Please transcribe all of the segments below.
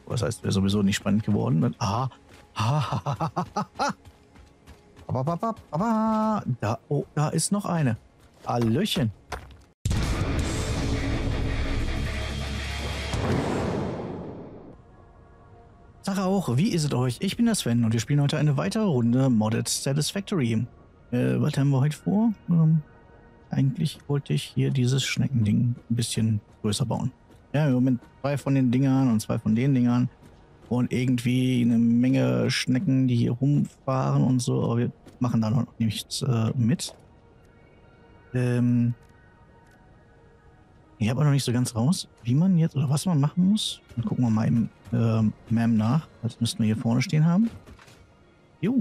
Das heißt, wäre sowieso nicht spannend geworden. Dann, da, oh, da ist noch eine. Hallöchen. Sag auch, wie ist es euch? Ich bin der Sven und wir spielen heute eine weitere Runde Modded Satisfactory. Was haben wir heute vor? Eigentlich wollte ich hier dieses Schneckending ein bisschen größer bauen. Ja, im Moment 2 von den Dingern und 2 von den Dingern. Und irgendwie eine Menge Schnecken, die hier rumfahren und so. Aber wir machen da noch nichts mit. Ich habe auch noch nicht so ganz raus, wie man jetzt oder was man machen muss. Dann gucken wir mal im MAM nach. Das müssten wir hier vorne stehen haben. Jo.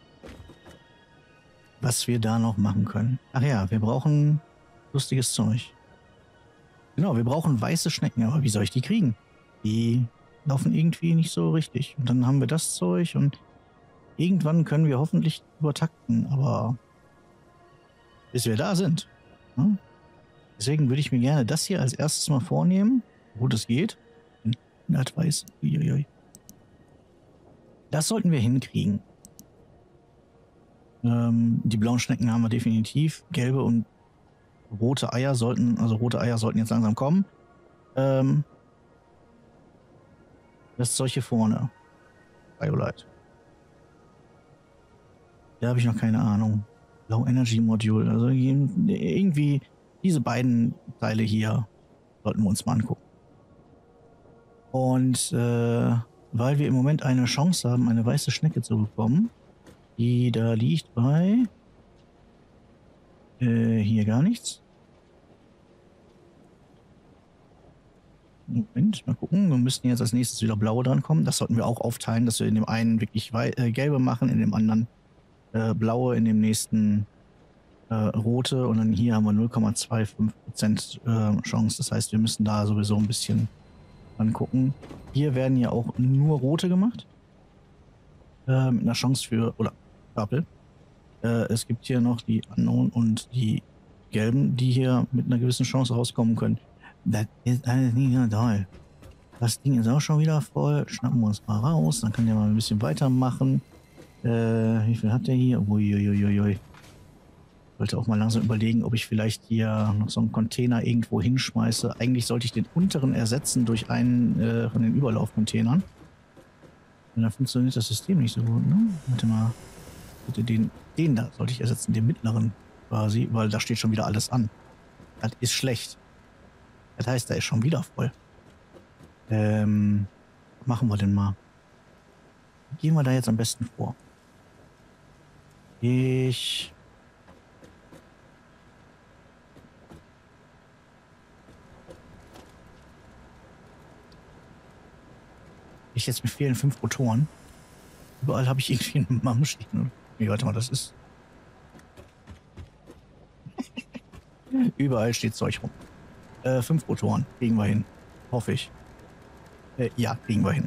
Was wir da noch machen können. Ach ja, wir brauchen lustiges Zeug. Genau, wir brauchen weiße Schnecken. Aber wie soll ich die kriegen? Die laufen irgendwie nicht so richtig. Und dann haben wir das Zeug und irgendwann können wir hoffentlich übertakten. Aber bis wir da sind. Ne? Deswegen würde ich mir gerne das hier als erstes mal vornehmen, wo das geht. Weiß. Das sollten wir hinkriegen. Die blauen Schnecken haben wir definitiv. Gelbe und rote Eier sollten jetzt langsam kommen. Das Zeug hier vorne. Biolite. Da habe ich noch keine Ahnung. Low Energy Module. Also irgendwie diese beiden Teile hier sollten wir uns mal angucken. Und weil wir im Moment eine Chance haben, eine weiße Schnecke zu bekommen, die da liegt bei hier gar nichts. Moment, mal gucken. Wir müssten jetzt als nächstes wieder blaue dran kommen. Das sollten wir auch aufteilen, dass wir in dem einen wirklich gelbe machen, in dem anderen blaue, in dem nächsten rote und dann hier haben wir 0,25% Chance. Das heißt, wir müssen da sowieso ein bisschen angucken. Hier werden ja auch nur rote gemacht. Mit einer Chance für, oder Purple. Es gibt hier noch die Unknown und die gelben, die hier mit einer gewissen Chance rauskommen können. Das ist alles nicht so toll. Das Ding ist auch schon wieder voll. Schnappen wir uns mal raus. Dann kann der mal ein bisschen weitermachen. Wie viel hat der hier? Uiuiuiui. Ich wollte auch mal langsam überlegen, ob ich vielleicht hier noch so einen Container irgendwo hinschmeiße. Eigentlich sollte ich den unteren ersetzen durch einen von den Überlaufcontainern. Und dann funktioniert das System nicht so gut, ne? Warte mal. Bitte den da sollte ich ersetzen, den mittleren quasi, weil da steht schon wieder alles an. Das ist schlecht. Das heißt, da ist schon wieder voll. Was machen wir denn mal? Wie gehen wir da jetzt am besten vor? Ich jetzt, mir fehlen 5 Rotoren. Überall habe ich irgendwie einen MAM stehen. Nee, warte mal, das ist... Überall steht Zeug rum. 5 Rotoren. Kriegen wir hin. Hoffe ich. Ja, kriegen wir hin.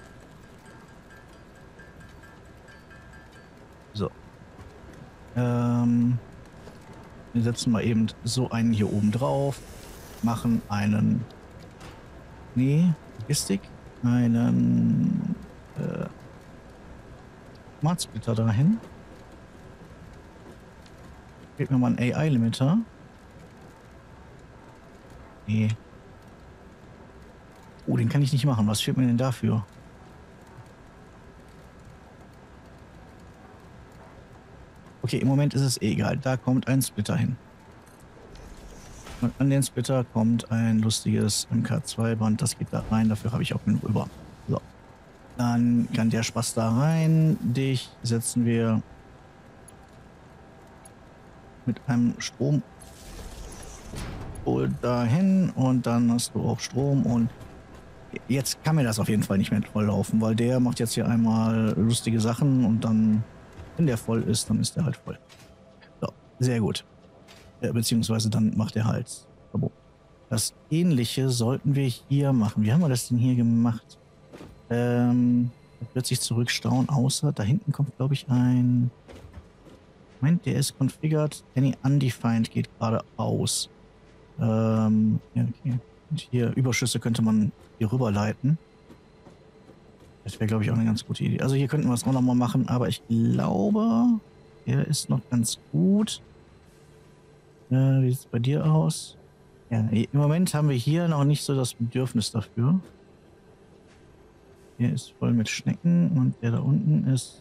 So. Wir setzen mal eben so einen hier oben drauf. Machen einen... Nee, Logistik. Einen... Smart Splitter dahin. Fehlt mir mal ein AI-Limiter. Nee. Oh, den kann ich nicht machen. Was fehlt mir denn dafür? Okay, im Moment ist es egal. Da kommt ein Splitter hin. Und an den Splitter kommt ein lustiges MK2-Band. Das geht da rein. Dafür habe ich auch genug über. So. Dann kann der Spaß da rein. Dich setzen wir mit einem Strom dahin und dann hast du auch Strom und jetzt kann mir das auf jeden Fall nicht mehr voll laufen, weil der macht jetzt hier einmal lustige Sachen und dann, wenn der voll ist, dann ist der halt voll. So, sehr gut. Beziehungsweise dann macht er halt. Das Ähnliche sollten wir hier machen. Wie haben wir das denn hier gemacht? Wird sich zurückstauen, außer da hinten kommt, glaube ich, ein... Moment, der ist configured. Any undefined geht gerade aus. Ja, okay. Und hier Überschüsse könnte man hier rüberleiten. Das wäre, glaube ich, auch eine ganz gute Idee. Also hier könnten wir es auch nochmal machen, aber ich glaube, der ist noch ganz gut. Wie sieht es bei dir aus? Ja, im Moment haben wir hier noch nicht so das Bedürfnis dafür. Der ist voll mit Schnecken und der da unten ist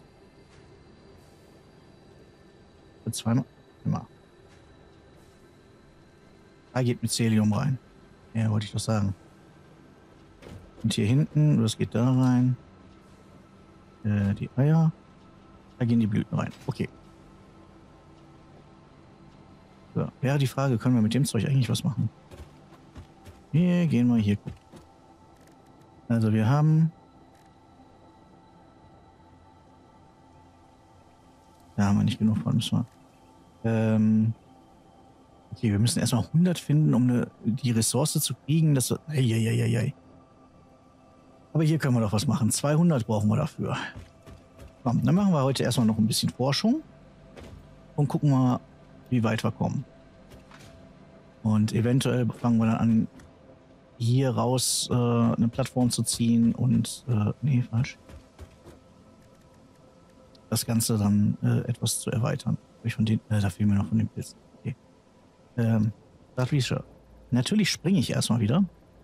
für zweimal. Immer. Da geht Mycelium rein. Ja, wollte ich doch sagen. Und hier hinten, das geht da rein. Die Eier. Da gehen die Blüten rein. Okay. So, wäre die Frage, können wir mit dem Zeug eigentlich was machen? Wir gehen mal hier gucken. Also wir haben... Da haben wir nicht genug von, müssen wir. Okay, wir müssen erstmal 100 finden, um die Ressource zu kriegen. Das wird... Eieieiei. Aber hier können wir doch was machen. 200 brauchen wir dafür. Komm, dann machen wir heute erstmal noch ein bisschen Forschung. Und gucken mal, wie weit wir kommen. Und eventuell fangen wir dann an, hier raus eine Plattform zu ziehen und... nee, falsch. Das Ganze dann etwas zu erweitern. Von den, da fehlen mir noch von den Pilzen. Okay. Natürlich springe ich erstmal wieder.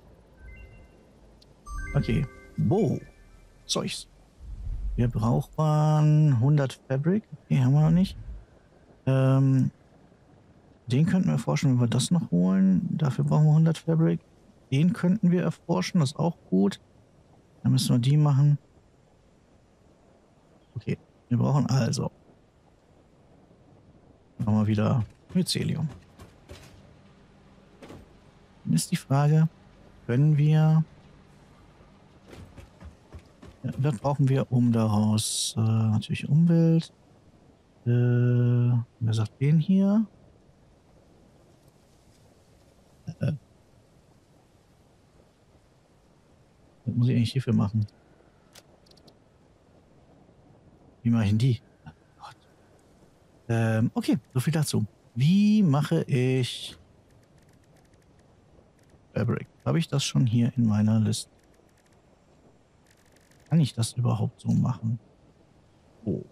Okay. Wow. Zeugs. Wir brauchen 100 Fabric. Okay, haben wir noch nicht. Den könnten wir erforschen, wenn wir das noch holen. Dafür brauchen wir 100 Fabric. Den könnten wir erforschen, das ist auch gut. Dann müssen wir die machen. Okay, wir brauchen also nochmal wieder Mycelium. Dann ist die Frage, können wir... Ja, das brauchen wir, um daraus natürlich Umwelt. Wer sagt den hier? Was muss ich eigentlich hierfür machen? Wie mache ich denn die? Oh Gott. Okay, so viel dazu. Wie mache ich Fabric? Habe ich das schon hier in meiner Liste? Kann ich das überhaupt so machen? Oh.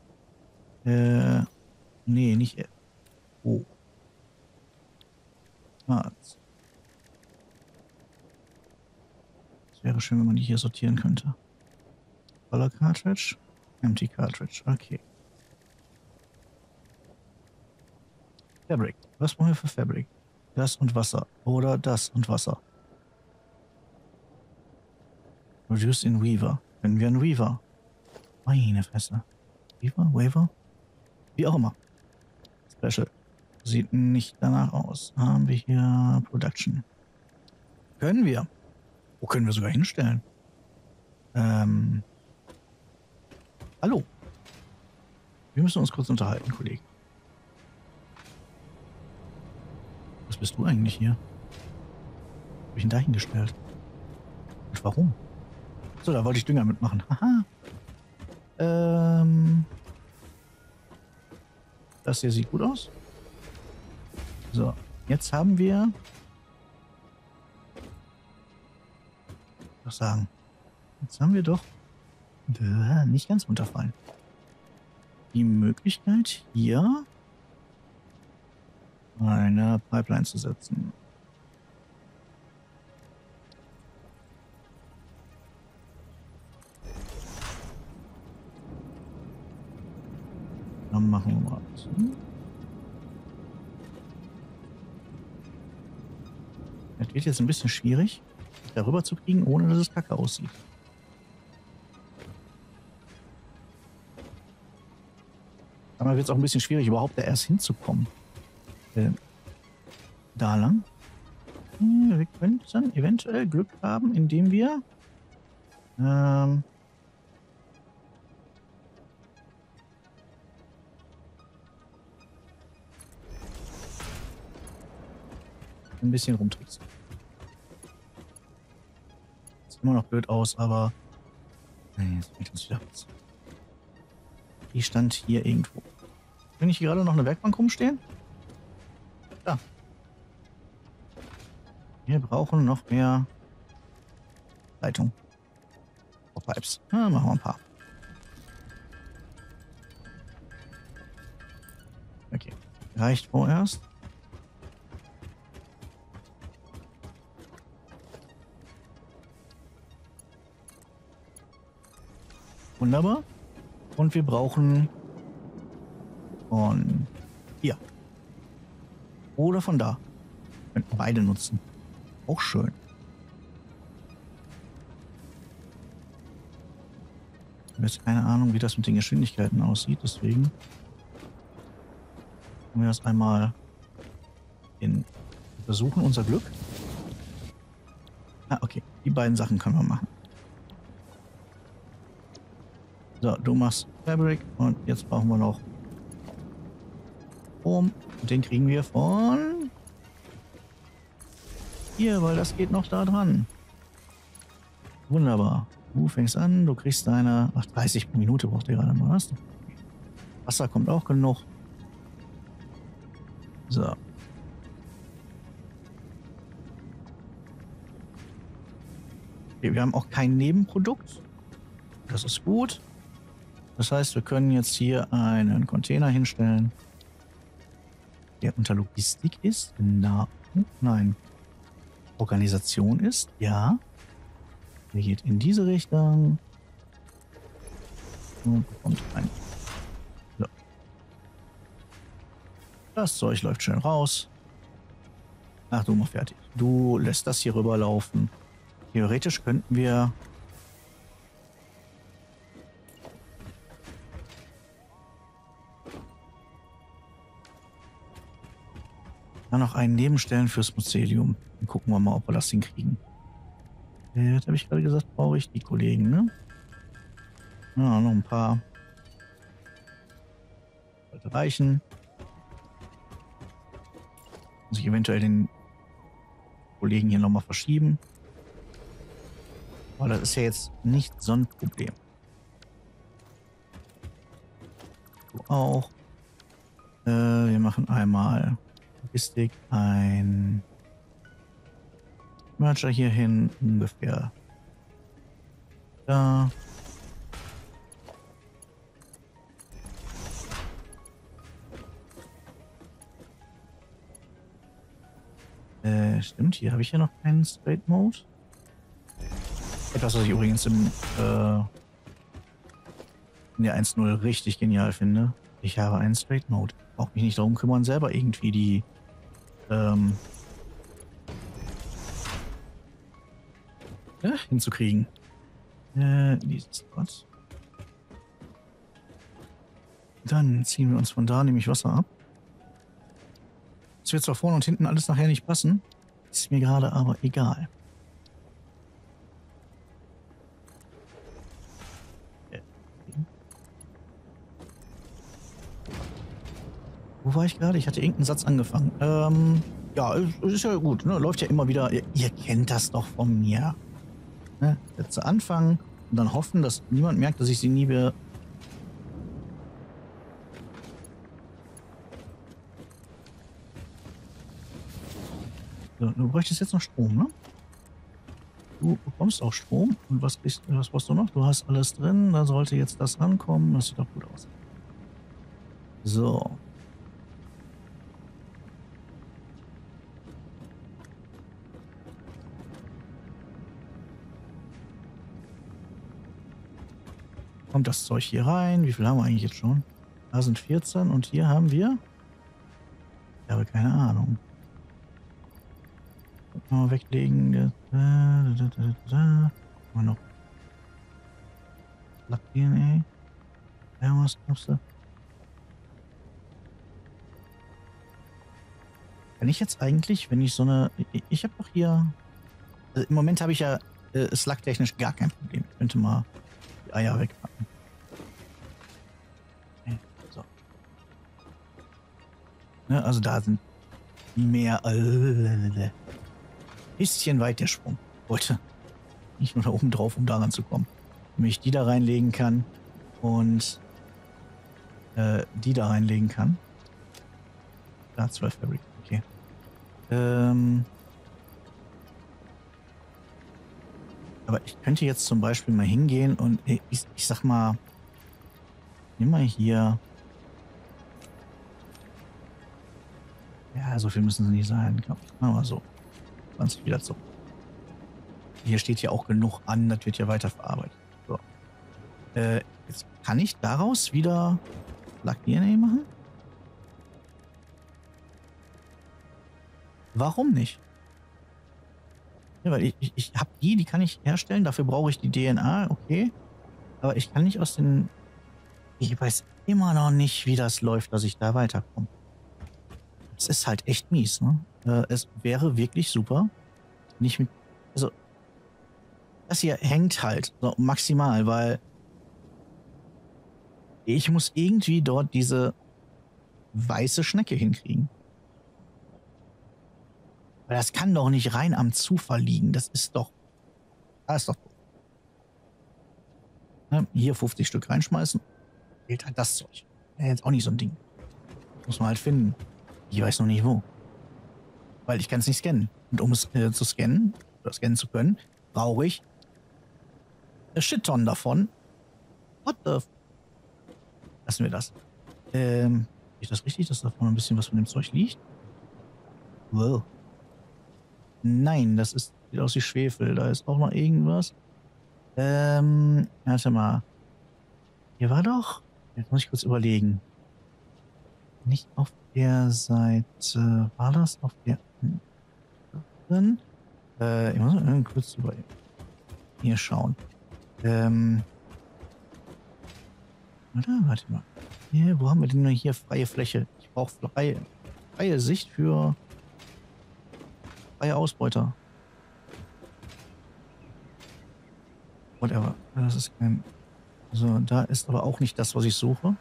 Nee, nicht F. Oh. Es wäre schön, wenn man die hier sortieren könnte. Color Cartridge. Empty Cartridge. Okay. Fabric. Was brauchen wir für Fabric? Das und Wasser. Oder das und Wasser. Produced in Weaver. Können wir einen Weaver? Meine Fresse. Weaver? Waver? Wie auch immer. Special. Sieht nicht danach aus. Haben wir hier Production. Können wir. Wo können wir sogar hinstellen? Hallo. Wir müssen uns kurz unterhalten, Kollege. Was bist du eigentlich hier? Hab ich ihn da hingestellt? Und warum? So, da wollte ich Dünger mitmachen. Haha. Das hier sieht gut aus. So, jetzt haben wir... Was sagen? Jetzt haben wir doch... nicht ganz runterfallen. Die Möglichkeit, hier eine Pipeline zu setzen. Dann machen wir mal so. Das wird jetzt ein bisschen schwierig, darüber zu kriegen, ohne dass es kacke aussieht. Aber wird es auch ein bisschen schwierig, überhaupt da erst hinzukommen. Da lang. Wir könnten eventuell Glück haben, indem wir ein bisschen rumtricksen. Sieht immer noch blöd aus, aber jetzt fällt uns wieder was. Die stand hier irgendwo. Kann ich hier gerade noch eine Werkbank rumstehen? Da. Wir brauchen noch mehr Leitung. Pipes. Ja, machen wir ein paar. Okay. Reicht vorerst. Wunderbar. Und wir brauchen von hier. Oder von da. Könnten beide nutzen. Auch schön. Ich habe jetzt keine Ahnung, wie das mit den Geschwindigkeiten aussieht, deswegen können wir das einmal versuchen, unser Glück. Ah, okay. Die beiden Sachen können wir machen. So, du machst Fabric und jetzt brauchen wir noch Strom. Und den kriegen wir von hier, weil das geht noch da dran. Wunderbar. Du fängst an, du kriegst deine... Ach, 30 pro Minute braucht ihr gerade mal. Was? Wasser kommt auch genug. So. Okay, wir haben auch kein Nebenprodukt. Das ist gut. Das heißt, wir können jetzt hier einen Container hinstellen, der unter Logistik ist. Genau. Nein. Organisation ist. Ja. Der geht in diese Richtung. Und bekommt ein. So. Das Zeug läuft schön raus. Ach, du mal fertig. Du lässt das hier rüberlaufen. Theoretisch könnten wir... dann noch einen nebenstellen fürs Mycelium. Dann gucken wir mal, ob wir das hinkriegen. Jetzt habe ich gerade gesagt, brauche ich die Kollegen, ne? Ja, noch ein paar. Sollte reichen. Muss ich eventuell den Kollegen hier nochmal verschieben. Aber das ist ja jetzt nicht so ein Problem. Du auch. Wir machen einmal Logistik, ein Merger hier hin, ungefähr da. Stimmt, hier habe ich ja noch keinen Straight Mode. Etwas, was ich übrigens in der 1.0 richtig genial finde. Ich habe einen Straight Mode. Brauche mich nicht darum kümmern, selber irgendwie die ja, hinzukriegen. Dieses was. Dann ziehen wir uns von da nämlich Wasser ab. Es wird zwar vorne und hinten alles nachher nicht passen, ist mir gerade aber egal. Wo war ich gerade? Ich hatte irgendeinen Satz angefangen. Ja, ist ja gut, ne? Läuft ja immer wieder. Ihr kennt das doch von mir. Ne? Sätze anfangen und dann hoffen, dass niemand merkt, dass ich sie nie mehr... So, du bräuchtest jetzt noch Strom, ne? Du bekommst auch Strom. Und was brauchst du noch? Du hast alles drin. Da sollte jetzt das rankommen. Das sieht doch gut aus. So. Kommt das Zeug hier rein? Wie viel haben wir eigentlich jetzt schon? Da sind 14 und hier haben wir... Ich habe keine Ahnung. Mal weglegen. Mal noch. Lack-DNA. Ja, was glaubst du? Wenn ich jetzt eigentlich, wenn ich so eine... Ich habe doch hier... im Moment habe ich ja Slug-technisch gar kein Problem. Ich könnte mal die Eier wegpacken. Okay, so. Ne, also da sind mehr... bisschen weit der Sprung. Wollte nicht nur da oben drauf, um daran zu kommen. Wenn ich die da reinlegen kann und die da reinlegen kann. Da 12 Fabric, okay. Aber ich könnte jetzt zum Beispiel mal hingehen und ich sag mal, nimm mal hier. Ja, so viel müssen sie nicht sein. Komm, machen wir so. 20 wieder zurück. Hier steht ja auch genug an, das wird ja weiterverarbeitet. So. Jetzt kann ich daraus wieder Plug DNA machen? Warum nicht? Ja, weil ich habe die kann ich herstellen, dafür brauche ich die DNA, okay. Aber ich kann nicht aus den. Ich weiß immer noch nicht, wie das läuft, dass ich da weiterkomme. Es ist halt echt mies, ne? Es wäre wirklich super, nicht mit. Also, das hier hängt halt so maximal, weil ich muss irgendwie dort diese weiße Schnecke hinkriegen. Weil das kann doch nicht rein am Zufall liegen. Das ist doch. Das ist doch. Ne? Hier 50 Stück reinschmeißen. Fehlt halt das Zeug. Ja, jetzt auch nicht so ein Ding. Muss man halt finden. Ich weiß noch nicht wo. Weil ich kann es nicht scannen. Und um es zu scannen, oder scannen zu können, brauche ich eine Shit-Ton davon. What the f. Lassen wir das. Ist das richtig, dass da vorne ein bisschen was von dem Zeug liegt? Wow. Nein, das ist, sieht aus wie Schwefel. Da ist auch noch irgendwas. Warte mal. Hier war doch. Jetzt muss ich kurz überlegen. Nicht auf der Seite. War das auf der anderen? Ich muss mal kurz über hier schauen. Warte mal. Hier, wo haben wir denn hier freie Fläche? Ich brauche freie Sicht für freie Ausbeuter. Whatever. Das ist kein. So, da ist aber auch nicht das, was ich suche.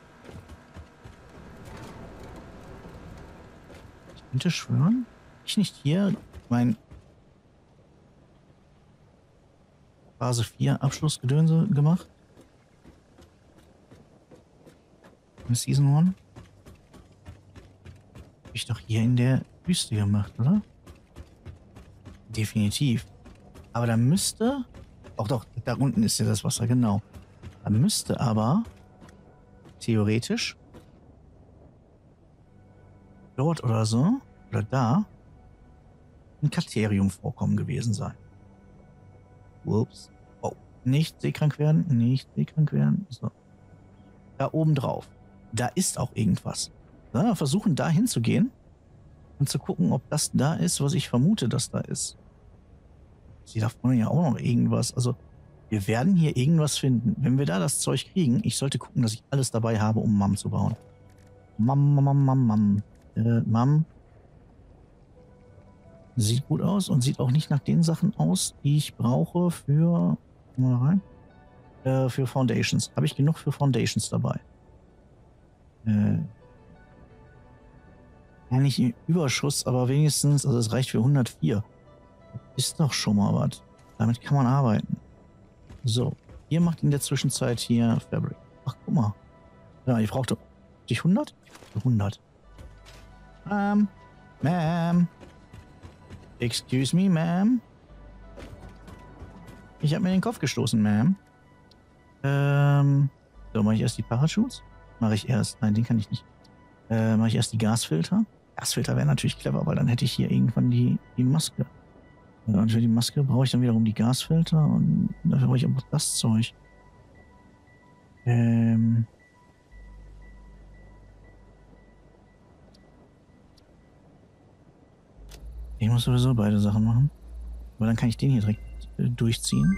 Ich könnte schwören, ich nicht hier mein Phase 4 Abschlussgedönse gemacht. Season 1. Hab ich doch hier in der Wüste gemacht, oder? Definitiv. Aber da müsste. Doch, da unten ist ja das Wasser, genau. Da müsste aber theoretisch dort oder so, oder da, ein Katerium-Vorkommen gewesen sein. Ups. Oh, nicht seekrank werden, nicht seekrank werden. So. Da oben drauf. Da ist auch irgendwas. Ja, versuchen da hinzugehen und zu gucken, ob das da ist, was ich vermute, dass da ist. Sie da vorne ja auch noch irgendwas. Also, wir werden hier irgendwas finden. Wenn wir da das Zeug kriegen, ich sollte gucken, dass ich alles dabei habe, um Mam zu bauen. Mam. Mam. Sieht gut aus und sieht auch nicht nach den Sachen aus, die ich brauche für. Mal rein. Für Foundations. Habe ich genug für Foundations dabei? Ja, nicht im Überschuss, aber wenigstens, also es reicht für 104. Ist doch schon mal was. Damit kann man arbeiten. So, ihr macht in der Zwischenzeit hier Fabric. Ach, guck mal. Ja, ich brauchte 100? 100. Ma'am. Excuse me, ma'am. Ich habe mir den Kopf gestoßen, ma'am. So, mache ich erst die Parachutes? Mache ich erst. Nein, den kann ich nicht. Mache ich erst die Gasfilter? Gasfilter wäre natürlich clever, weil dann hätte ich hier irgendwann die Maske. Und für die Maske brauche ich dann wiederum die Gasfilter und dafür brauche ich aber das Zeug. Ich muss sowieso beide Sachen machen. Aber dann kann ich den hier direkt durchziehen.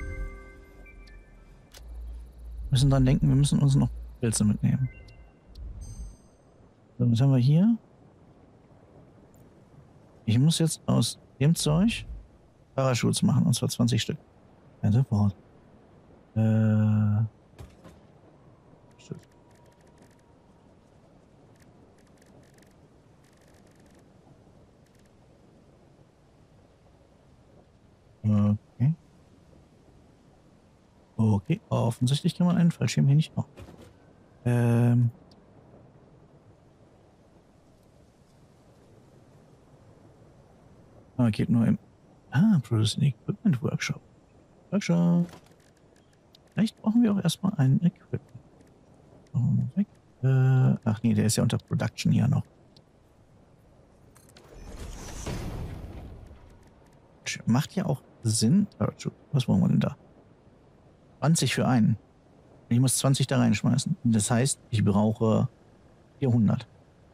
Wir müssen dran denken, wir müssen uns noch Pilze mitnehmen. So, was haben wir hier? Ich muss jetzt aus dem Zeug Parachutes machen, und zwar 20 Stück. Ja, sofort. Stück. Okay. Okay, offensichtlich kann man einen Fallschirm hier nicht machen. Geht nur im Producing Equipment Workshop. Falscher. Vielleicht brauchen wir auch erstmal einen Equipment. Machen wir mal weg. Ach nee, der ist ja unter Production hier noch. Macht ja auch Sinn. Was wollen wir denn da? 20 für einen. Ich muss 20 da reinschmeißen. Das heißt, ich brauche 400.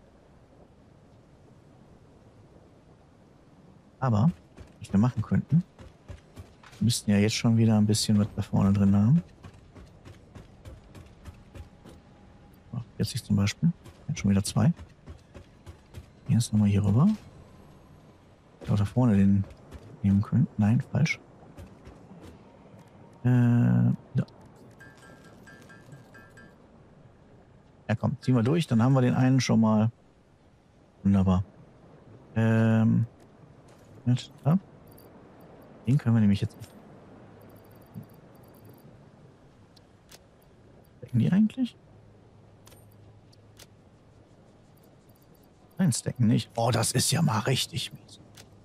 Aber, was wir machen könnten, wir müssten ja jetzt schon wieder ein bisschen was da vorne drin haben. 40 zum Beispiel. Jetzt schon wieder 2. Jetzt nochmal hier rüber. Ich auch da vorne den nehmen können. Nein, falsch. Ja. Ja, komm, ziehen wir durch. Dann haben wir den einen schon mal. Wunderbar. Da. Den können wir nämlich jetzt. Stecken die eigentlich? Nein, stecken nicht. Oh, das ist ja mal richtig mies.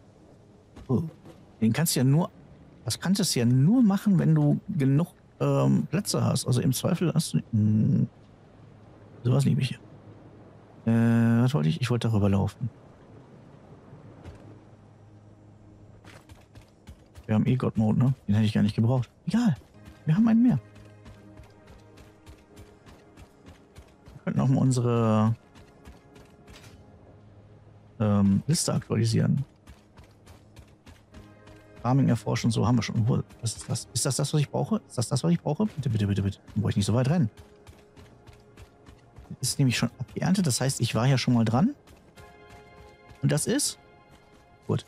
Den kannst du ja nur. Das kannst du ja nur machen, wenn du genug Plätze hast. Also im Zweifel hast du. Sowas liebe ich ja. Was wollte ich? Ich wollte darüber laufen. Wir haben God-Mode, ne? Den hätte ich gar nicht gebraucht. Egal. Wir haben einen mehr. Wir könnten auch mal unsere Liste aktualisieren. Farming erforschen, so haben wir schon. Was ist das? Ist das das, was ich brauche? Ist das das, was ich brauche? Bitte, bitte, bitte, bitte. Dann brauche ich nicht so weit rennen. Ist nämlich schon abgeerntet. Das heißt, ich war ja schon mal dran. Und das ist? Gut.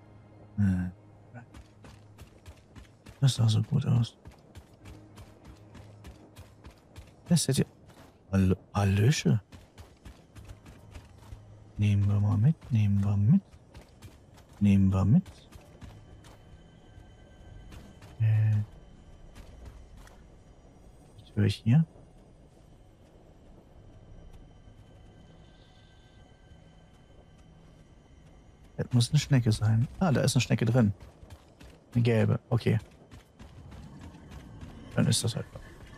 Das sah so gut aus. Das hätte... Hallöche. Nehmen wir mal mit, nehmen wir mit. Nehmen wir mit. Was höre ich hier? Das muss eine Schnecke sein. Ah, da ist eine Schnecke drin. Eine gelbe. Okay. Dann ist das halt.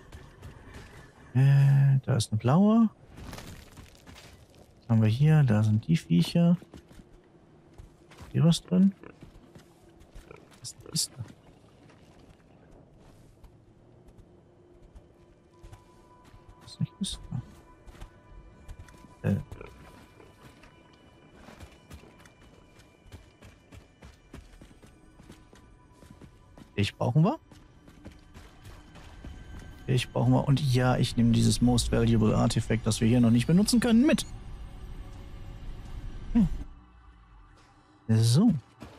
Da ist eine blaue. Was haben wir hier? Da sind die Viecher. Hier was drin? Was ist da? Was ist nicht ist da? Ich brauchen wir. Ich brauche mal. Und ja, ich nehme dieses Most Valuable Artifact, das wir hier noch nicht benutzen können, mit. So.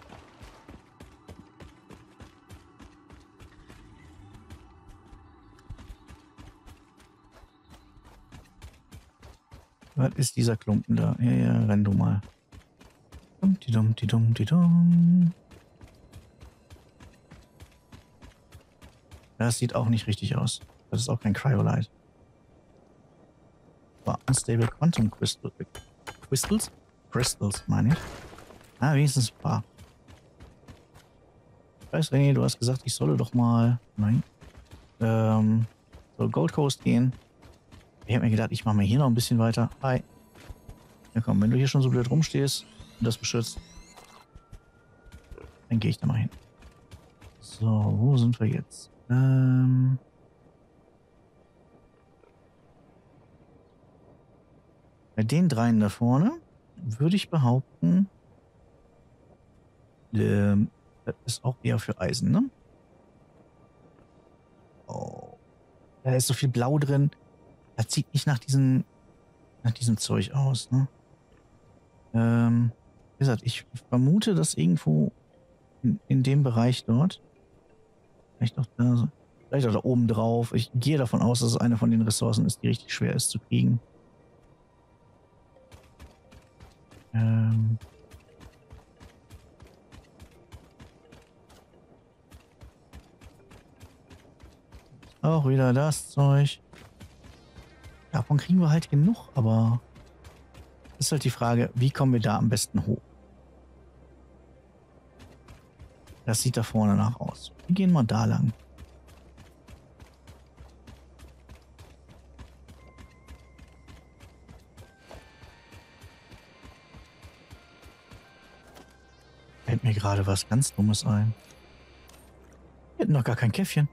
Was ist dieser Klumpen da? Ja, ja, renn du mal. Dumm. Das sieht auch nicht richtig aus. Das ist auch kein Cryolite. War Unstable Quantum Crystal. Crystals? Crystals, meine ich. Ah, wenigstens ein paar. Ich weiß, René, du hast gesagt, ich solle doch mal... Nein. So Gold Coast gehen. Ich habe mir gedacht, ich mache mal hier noch ein bisschen weiter. Hi. Ja komm, wenn du hier schon so blöd rumstehst und das beschützt, dann gehe ich da mal hin. So, wo sind wir jetzt? Bei den dreien da vorne würde ich behaupten, das ist auch eher für Eisen, ne? Oh. Da ist so viel Blau drin. Das sieht nicht nach diesem Zeug aus, ne? Wie gesagt, ich vermute, dass irgendwo in dem Bereich dort, vielleicht auch da oben drauf. Ich gehe davon aus, dass es eine von den Ressourcen ist, die richtig schwer ist zu kriegen. Auch wieder das Zeug. Davon kriegen wir halt genug, aber ist halt die Frage, wie kommen wir da am besten hoch? Das sieht da vorne nach aus. Wir gehen mal da lang. Fällt mir gerade was ganz Dummes ein. Wir hätten doch gar kein Käffchen.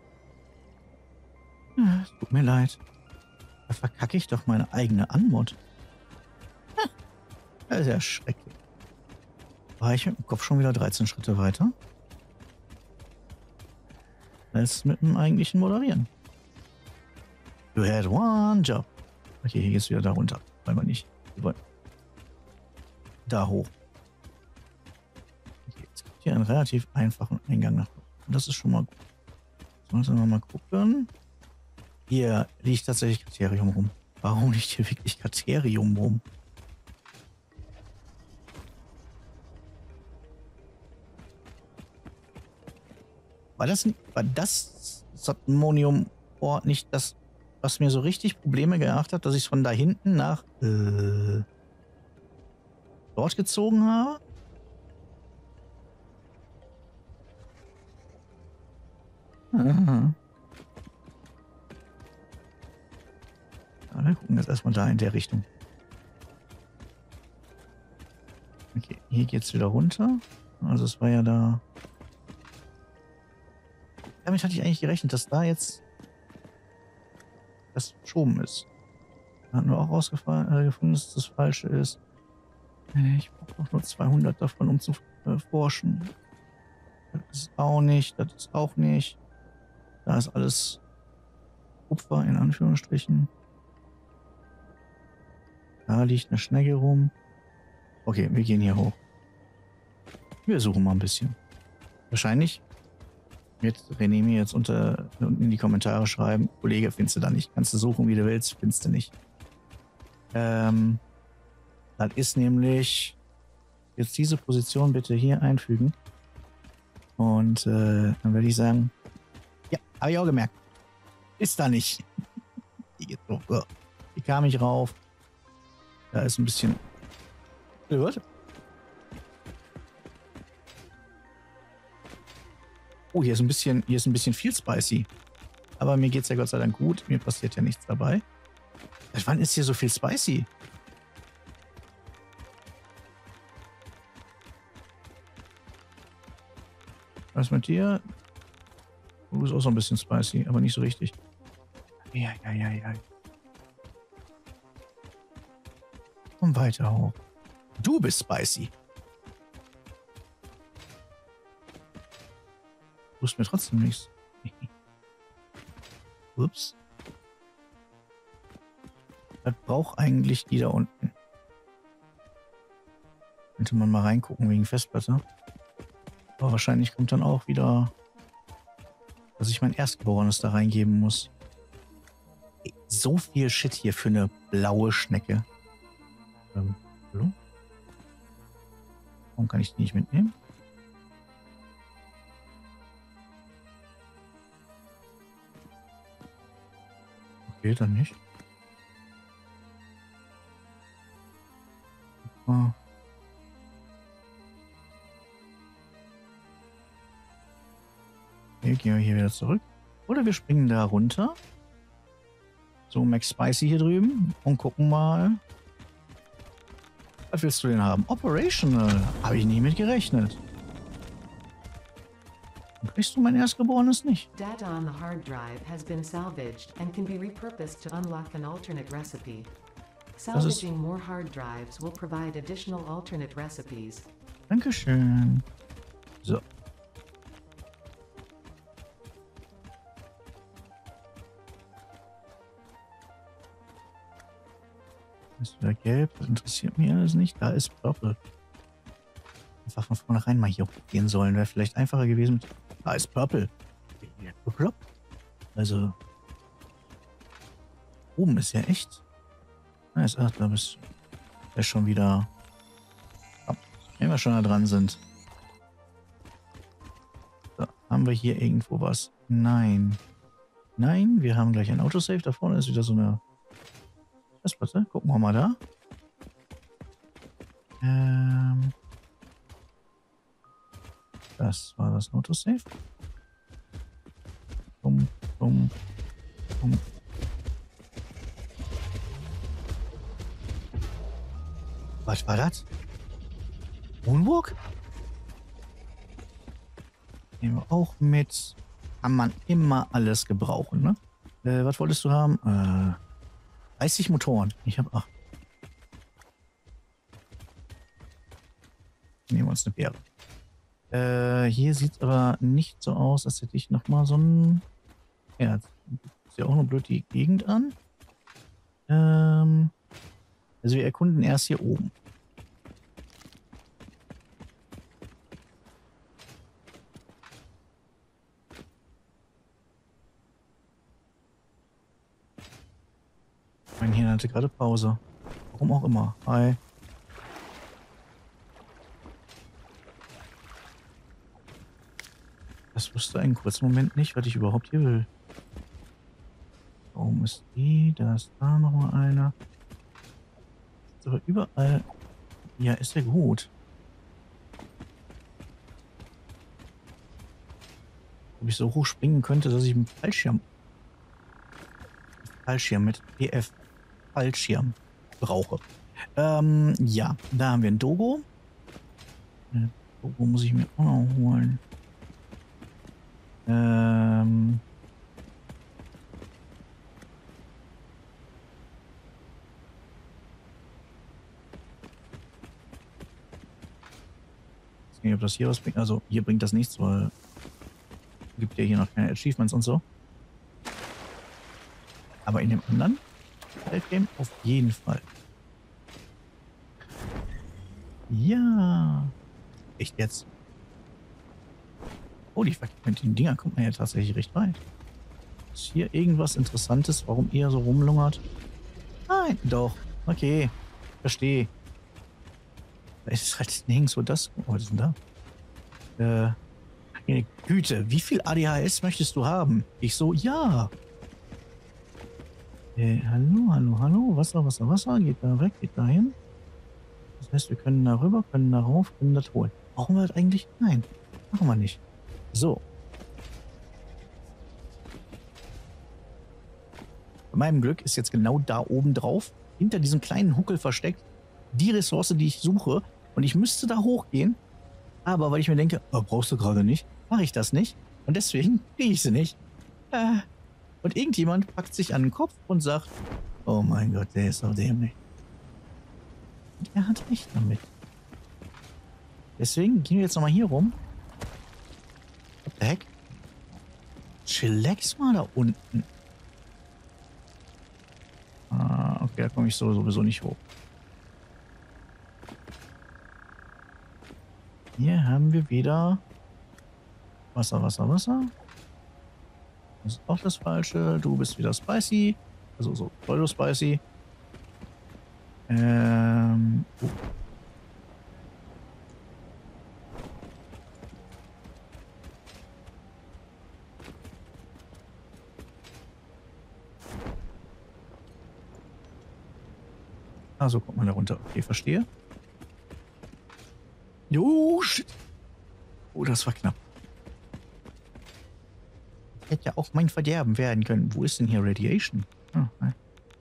Ja, es tut mir leid. Da verkacke ich doch meine eigene Anmut. Das ist ja schrecklich. War ich mit dem Kopf schon wieder 13 Schritte weiter? Als mit dem eigentlichen Moderieren. You had one job. Okay, hier geht's wieder da runter. Wollen wir nicht. Wir wollen da hoch. Okay, es gibt hier einen relativ einfachen Eingang nach oben. Und das ist schon mal gut. So, müssen wir mal gucken. Hier liegt tatsächlich Kriterium rum. Warum liegt hier wirklich Kriterium rum? War das Satmonium-Ort nicht das, was mir so richtig Probleme gemacht hat, dass ich es von da hinten nach dort gezogen habe? Aha. Ja, wir gucken jetzt erstmal da in der Richtung. Okay, hier geht's wieder runter. Also es war ja da. Damit hatte ich eigentlich gerechnet, dass da jetzt das verschoben ist. Da hatten wir auch gefunden, dass das Falsche ist. Ich brauche doch nur 200 davon, um zu forschen. Das ist auch nicht, das ist auch nicht. Da ist alles Kupfer in Anführungsstrichen. Da liegt eine Schnecke rum. Okay, wir gehen hier hoch. Wir suchen mal ein bisschen. Wahrscheinlich wird René mir jetzt unten in die Kommentare schreiben, Kollege, findest du da nicht. Kannst du suchen, wie du willst, findest du nicht. Das ist nämlich jetzt diese Position bitte hier einfügen. Und dann würde ich sagen, ja, habe ich auch gemerkt. Ist da nicht. Hier kam ich rauf. Da ist ein bisschen... Was? Oh, hier ist ein bisschen viel spicy. Aber mir geht's ja Gott sei Dank gut. Mir passiert ja nichts dabei. Seit wann ist hier so viel spicy? Was mit dir? Du bist auch so ein bisschen spicy, aber nicht so richtig. Ja. Und weiter hoch. Du bist spicy. Du tust mir trotzdem nichts. Ups. Was braucht eigentlich die da unten? Könnte man mal reingucken wegen Festplatte. Aber wahrscheinlich kommt dann auch wieder, dass ich mein Erstgeborenes da reingeben muss. So viel Shit hier für eine blaue Schnecke. Hallo? Warum kann ich die nicht mitnehmen? Okay, dann nicht. Ah. Okay, gehen wir hier wieder zurück. Oder wir springen da runter. So, Max Spicy hier drüben. Und gucken mal. Was willst du denn haben? Operational. Habe ich nie mit gerechnet. Dann kriegst du mein Erstgeborenes nicht. Data on the hard drive has been salvaged and can be repurposed to unlock an alternate recipe. Salvaging more hard drives will provide additional alternate recipes. Dankeschön. So. Ist wieder gelb, das interessiert mich alles nicht. Da ist Purple. Einfach von vornherein mal hier hochgehen sollen. Wäre vielleicht einfacher gewesen. Da ist Purple. Also. Oben ist ja echt. Da ist, ach, da bist du schon wieder. Wenn wir schon da dran sind. So, haben wir hier irgendwo was? Nein. Nein, wir haben gleich ein Autosave. Da vorne ist wieder so eine Festplatte. Gucken wir mal da. Das war das Autosave. Bum, bum, bum. Was war das? Moonwalk? Nehmen wir auch mit. Kann man immer alles gebrauchen, ne? Was wolltest du haben? 30 Motoren. Ich habe 8. Nehmen wir uns eine Beere. Hier sieht es aber nicht so aus, als hätte ich nochmal so ein... Ja, ist ja auch nur blöd die Gegend an. Also wir erkunden erst hier oben. Mein Hirn hatte gerade Pause. Warum auch immer. Hi. Das wusste einen kurzen Moment nicht, was ich überhaupt hier will. Warum ist die? Da ist da nochmal einer. Ist aber überall. Ja, ist ja gut. Ob ich so hoch springen könnte, dass ich einen Fallschirm mit PF Fallschirm brauche. Ja, da haben wir ein Dogo. Dogo muss ich mir auch noch holen. Ich weiß nicht, ob das hier was bringt. Also hier bringt das nichts, weil es gibt ja hier noch keine Achievements und so. Aber in dem anderen Game auf jeden Fall. Ja. Echt jetzt? Oh, mit den Dingern kommt man ja tatsächlich recht weit. Ist hier irgendwas Interessantes, warum ihr so rumlungert? Nein, doch. Okay. Verstehe. Da ist halt nirgendwo das. Oh, was ist denn da? Meine Güte, wie viel ADHS möchtest du haben? Ich so, ja. Hallo. Wasser. Geht da weg, geht da hin. Das heißt, wir können da rüber, können da rauf, können das holen. Brauchen wir das eigentlich? Nein, machen wir nicht. So. Bei meinem Glück ist jetzt genau da oben drauf, hinter diesem kleinen Huckel versteckt, die Ressource, die ich suche. Und ich müsste da hochgehen. Aber weil ich mir denke, oh, brauchst du gerade nicht, mache ich das nicht. Und deswegen kriege ich sie nicht. Und irgendjemand packt sich an den Kopf und sagt, oh mein Gott, der ist doch dämlich. Und er hat recht damit. Deswegen gehen wir jetzt nochmal hier rum. What the heck? Chillax mal da unten. Ah, okay, da komme ich sowieso nicht hoch. Hier haben wir wieder Wasser. Das ist auch das Falsche. Du bist wieder spicy. Also so pseudo spicy. Also kommt man da runter. Okay, verstehe. Oh, shit. Oh, das war knapp. Hätte ja auch mein Verderben werden können. Wo ist denn hier Radiation? Oh, nein.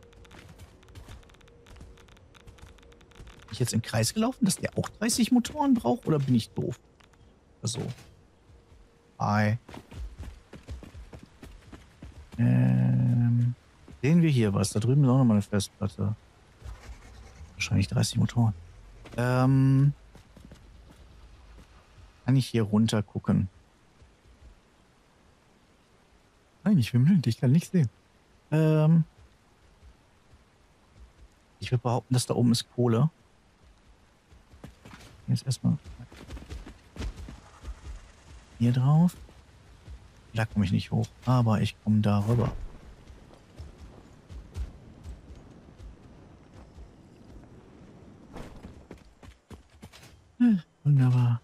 Bin ich jetzt im Kreis gelaufen, dass der auch 30 Motoren braucht? Oder bin ich doof? Also. Hi. Sehen wir hier was? Da drüben ist auch nochmal eine Festplatte. Wahrscheinlich 30 Motoren. Kann ich hier runter gucken? Nein, ich bin blind. Ich kann nichts sehen. Ich würde behaupten, dass da oben ist Kohle. Jetzt erstmal hier drauf. Da komme ich nicht hoch, aber ich komme da rüber. Wunderbar.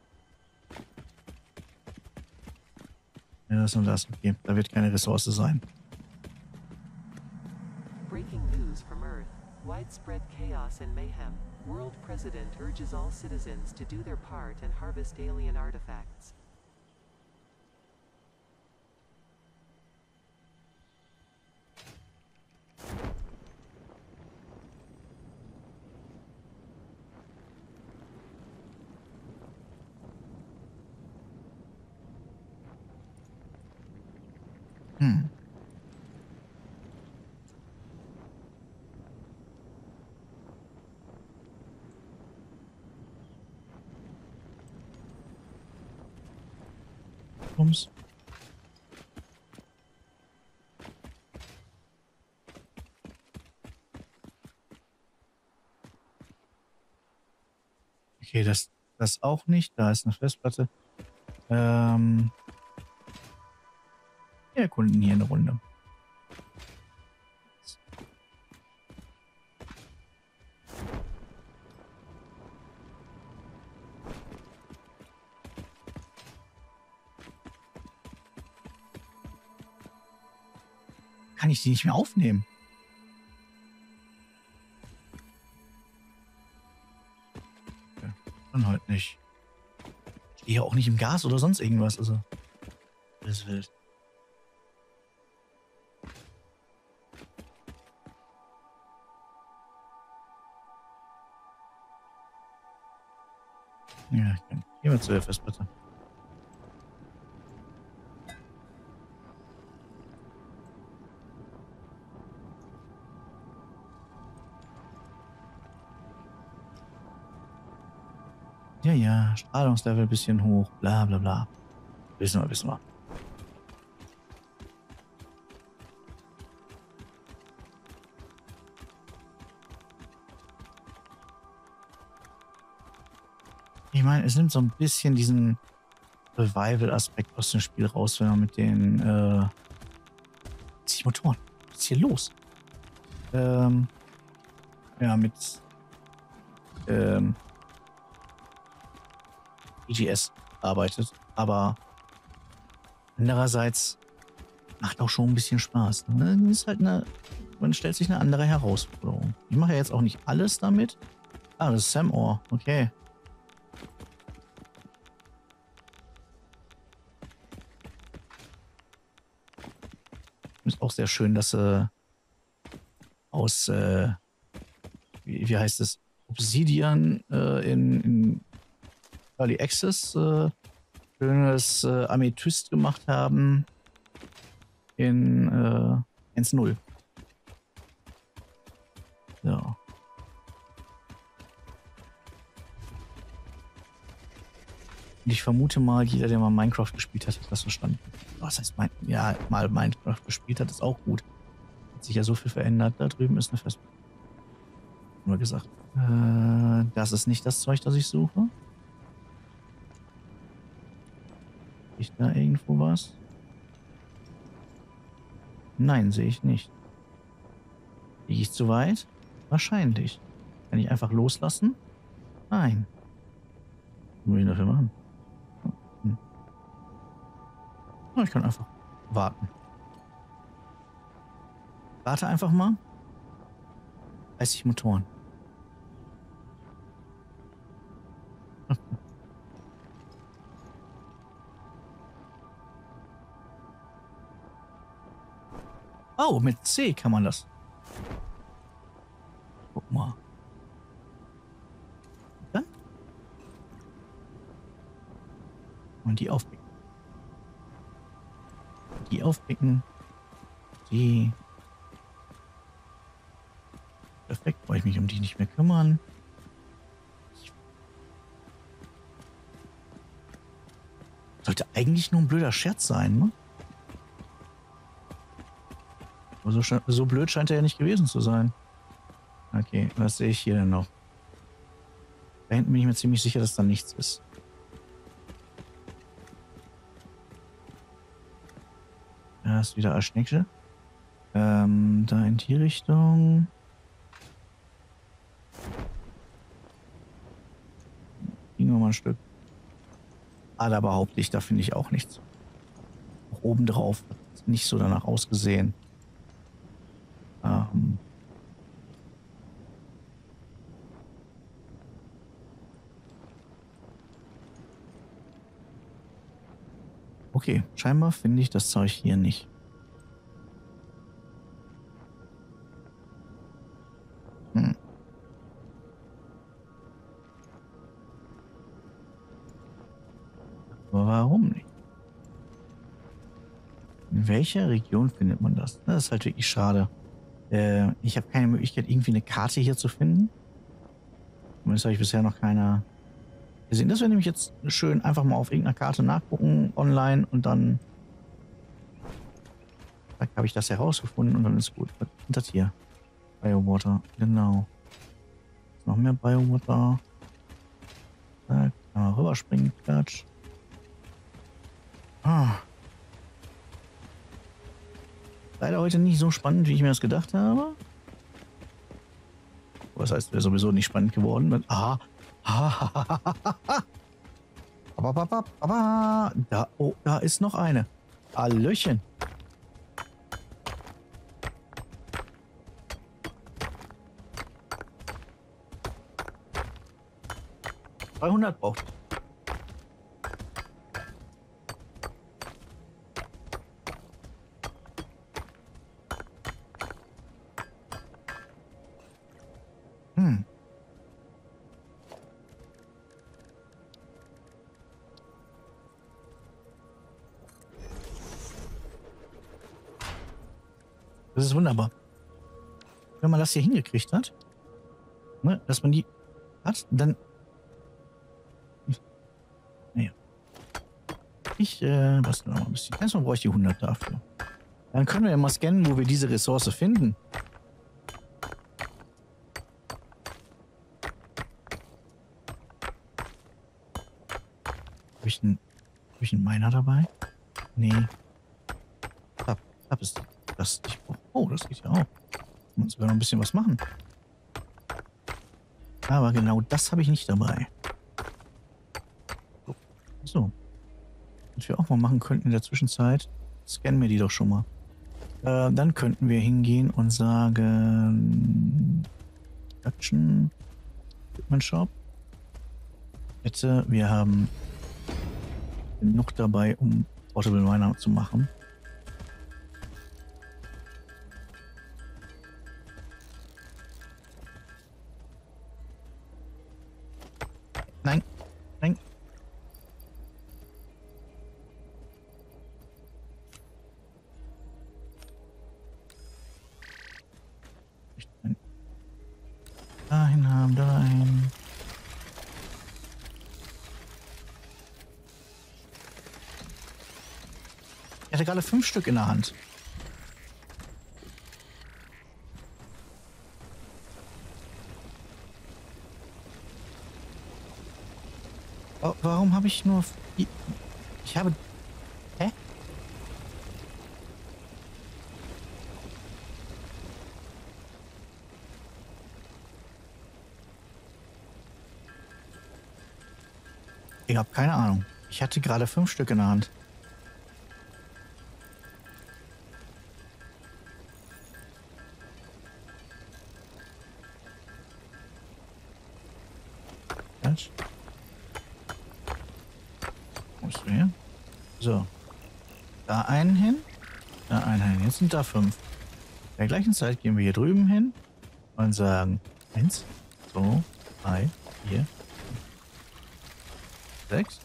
Ja, das und das. Okay, da wird keine Ressource sein. Breaking news from Earth. Widespread chaos and mayhem. World President urges all citizens to do their part and harvest alien artifacts. Hm. Ums. Okay, das auch nicht. Da ist eine Festplatte. Wir erkunden hier eine Runde. Kann ich die nicht mehr aufnehmen? Okay, dann halt nicht. Ich stehe auch nicht im Gas oder sonst irgendwas. Also, das ist wild. Ja, gehen wir zu der Festplatte. Ja, ja, Strahlungslevel ein bisschen hoch, bla bla bla. Wissen wir, wissen wir. Ich meine, es nimmt so ein bisschen diesen Revival-Aspekt aus dem Spiel raus, wenn man mit den die Motoren. Was ist hier los? Ja, mit EGS arbeitet, aber andererseits macht auch schon ein bisschen Spaß. Ne? Ist halt man stellt sich eine andere Herausforderung. Ich mache ja jetzt auch nicht alles damit. Ah, das ist Sam Orr. Okay. Ist auch sehr schön, dass aus wie heißt es? Obsidian in Early Access schönes Amethyst gemacht haben in 1.0. Ja. Und ich vermute mal, jeder, der mal Minecraft gespielt hat, hat das verstanden. Was heißt, ja, mal Minecraft gespielt hat, ist auch gut. Hat sich ja so viel verändert. Da drüben ist eine Festplatte. Nur gesagt. Das ist nicht das Zeug, das ich suche. Ist da irgendwo was? Nein, sehe ich nicht. Liege ich zu weit? Wahrscheinlich. Kann ich einfach loslassen? Nein. Was muss ich dafür machen? Hm. Ich kann einfach warten. Warte einfach mal. 30 Motoren. Oh, mit C kann man das. Guck mal. Dann? Und die aufpicken. Die aufpicken. Die. Perfekt, brauche ich mich um die nicht mehr kümmern. Sollte eigentlich nur ein blöder Scherz sein, ne? Aber so blöd scheint er ja nicht gewesen zu sein. Okay, was sehe ich hier denn noch? Da hinten bin ich mir ziemlich sicher, dass da nichts ist. Da ist wieder Aschnecksche. Da in die Richtung. Ging wir mal ein Stück. Ah, da behaupte ich, da finde ich auch nichts. Auch oben drauf hat nicht so danach ausgesehen. Okay, scheinbar finde ich das Zeug hier nicht. Hm. Aber warum nicht? In welcher Region findet man das? Das ist halt wirklich schade. Ich habe keine Möglichkeit, irgendwie eine Karte hier zu finden. Zumindest habe ich bisher noch keine gesehen. Das wäre nämlich jetzt schön, einfach mal auf irgendeiner Karte nachgucken, online und dann habe ich das herausgefunden und dann ist gut. Was ist das hier? Biowater, genau. Ist noch mehr Biowater. Da kann man rüberspringen, Klatsch. Ah. Leider heute nicht so spannend, wie ich mir das gedacht habe. Was heißt, wäre sowieso nicht spannend geworden. Ah. Da, oh, da ist noch eine. Hallöchen. $300 braucht. Hm. Das ist wunderbar. Wenn man das hier hingekriegt hat, ne, dass man die hat, dann... Naja. Was noch mal ein bisschen. Erstmal brauche ich die 100 dafür. Dann können wir ja mal scannen, wo wir diese Ressource finden. Habe ich einen Miner dabei? Nee. Tab ist das. Oh, das geht ja auch. Kann man sogar noch ein bisschen was machen. Aber genau das habe ich nicht dabei. So. Was wir auch mal machen könnten in der Zwischenzeit, scannen wir die doch schon mal. Dann könnten wir hingehen und sagen... Action. Equipment Shop. Bitte, wir haben genug dabei, um Portable Miner zu machen. Nein, nein. Dahin haben, dahin. Ich hatte gerade 5 Stück in der Hand. Warum habe ich nur... Ich habe... Hä? Ich habe keine Ahnung. Ich hatte gerade 5 Stück in der Hand. Was? Wo bist du hier? So. Da einen hin. Da einen hin. Jetzt sind da 5. In der gleichen Zeit gehen wir hier drüben hin und sagen 1, 2, 3, 4, 6.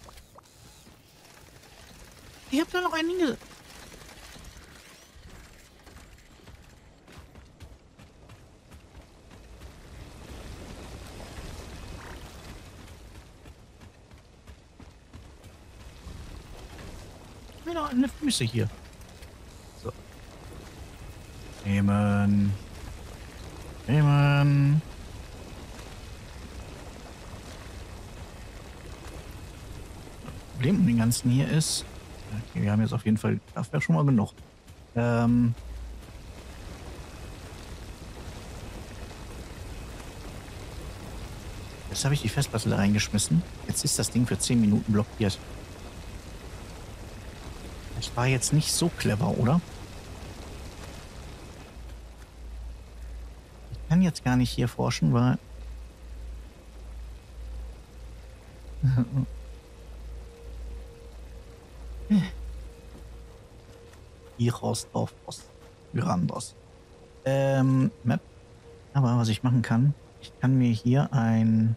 Ich habe da noch einen hinge... Ich will noch eine Füße hier. So. Nehmen. Nehmen. Problem an dem Ganzen hier ist... Okay, wir haben jetzt auf jeden Fall... Das wäre schon mal genug. Jetzt habe ich die Festplatte da reingeschmissen. Jetzt ist das Ding für 10 Minuten blockiert. Das war jetzt nicht so clever, oder? Ich kann jetzt gar nicht hier forschen, weil... Iros Dorfos. Grandos. Map. Aber was ich machen kann, ich kann mir hier ein...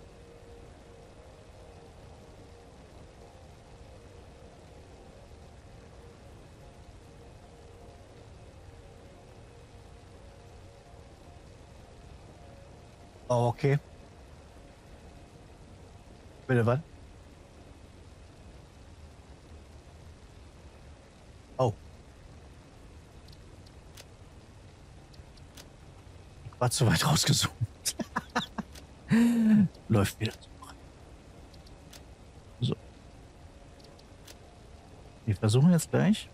Oh, okay. Bitte, was? Oh. Ich war zu weit rausgezoomt. Läuft wieder zurück. So. Wir versuchen jetzt gleich.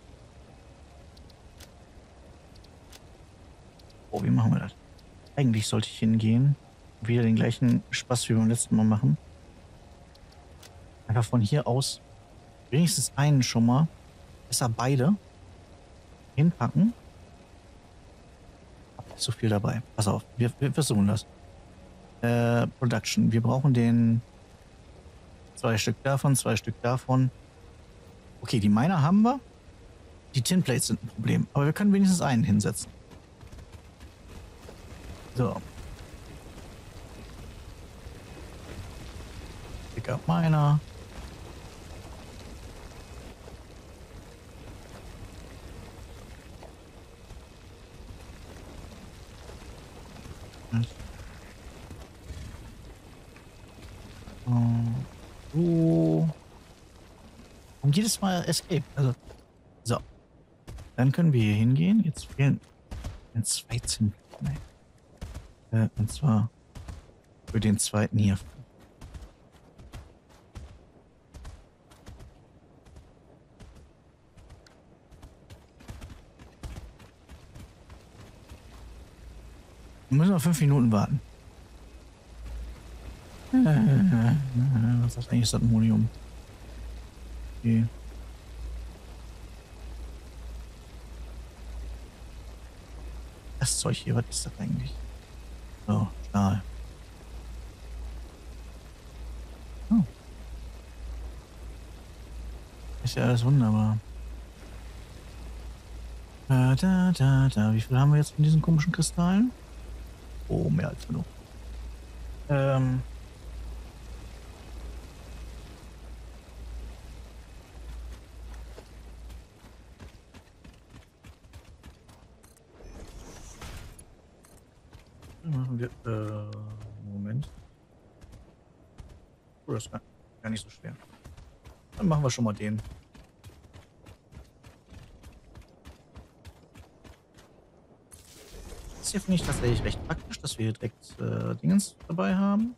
Oh, wie machen wir das? Eigentlich sollte ich hingehen. Wieder den gleichen Spaß wie beim letzten Mal machen. Einfach von hier aus wenigstens einen schon mal. Besser beide. Hinpacken. Hab nicht so viel dabei. Pass auf, wir versuchen das. Production. Wir brauchen den 2 Stück davon, 2 Stück davon. Okay, die Miner haben wir. Die Tinplates sind ein Problem. Aber wir können wenigstens einen hinsetzen. So. Pick up Miner. So. Und jedes Mal Escape. Also. So. Dann können wir hier hingehen. Jetzt fehlen 2 Zinnplatten. Und zwar für den zweiten hier. Müssen wir 5 Minuten warten. Was ist eigentlich das Ammonium? Okay. Das Zeug hier, was ist das eigentlich? So, Stahl. Oh. Ist ja alles wunderbar. Da. Wie viel haben wir jetzt von diesen komischen Kristallen? Oh, mehr als genug. Machen wir, Moment. Oh, das ist gar nicht so schwer. Dann machen wir schon mal den. Das hier finde ich tatsächlich recht praktisch, dass wir hier direkt Dingens dabei haben.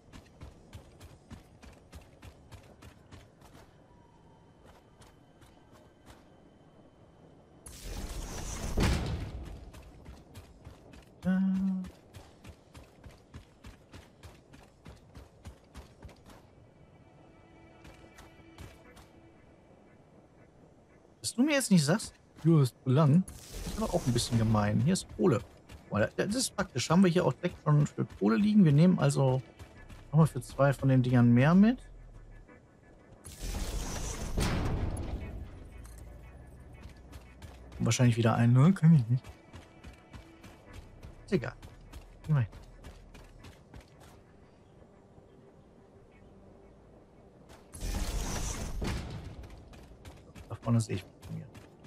Was du mir jetzt nicht sagst, du ist zu lang, ist aber auch ein bisschen gemein. Hier ist Kohle. Das ist praktisch. Haben wir hier auch direkt schon für Kohle liegen. Wir nehmen also nochmal für 2 von den Dingern mehr mit. Und wahrscheinlich wieder einen. Ne, kann ich nicht. Ist egal. Nein. Da vorne sehe ich mir.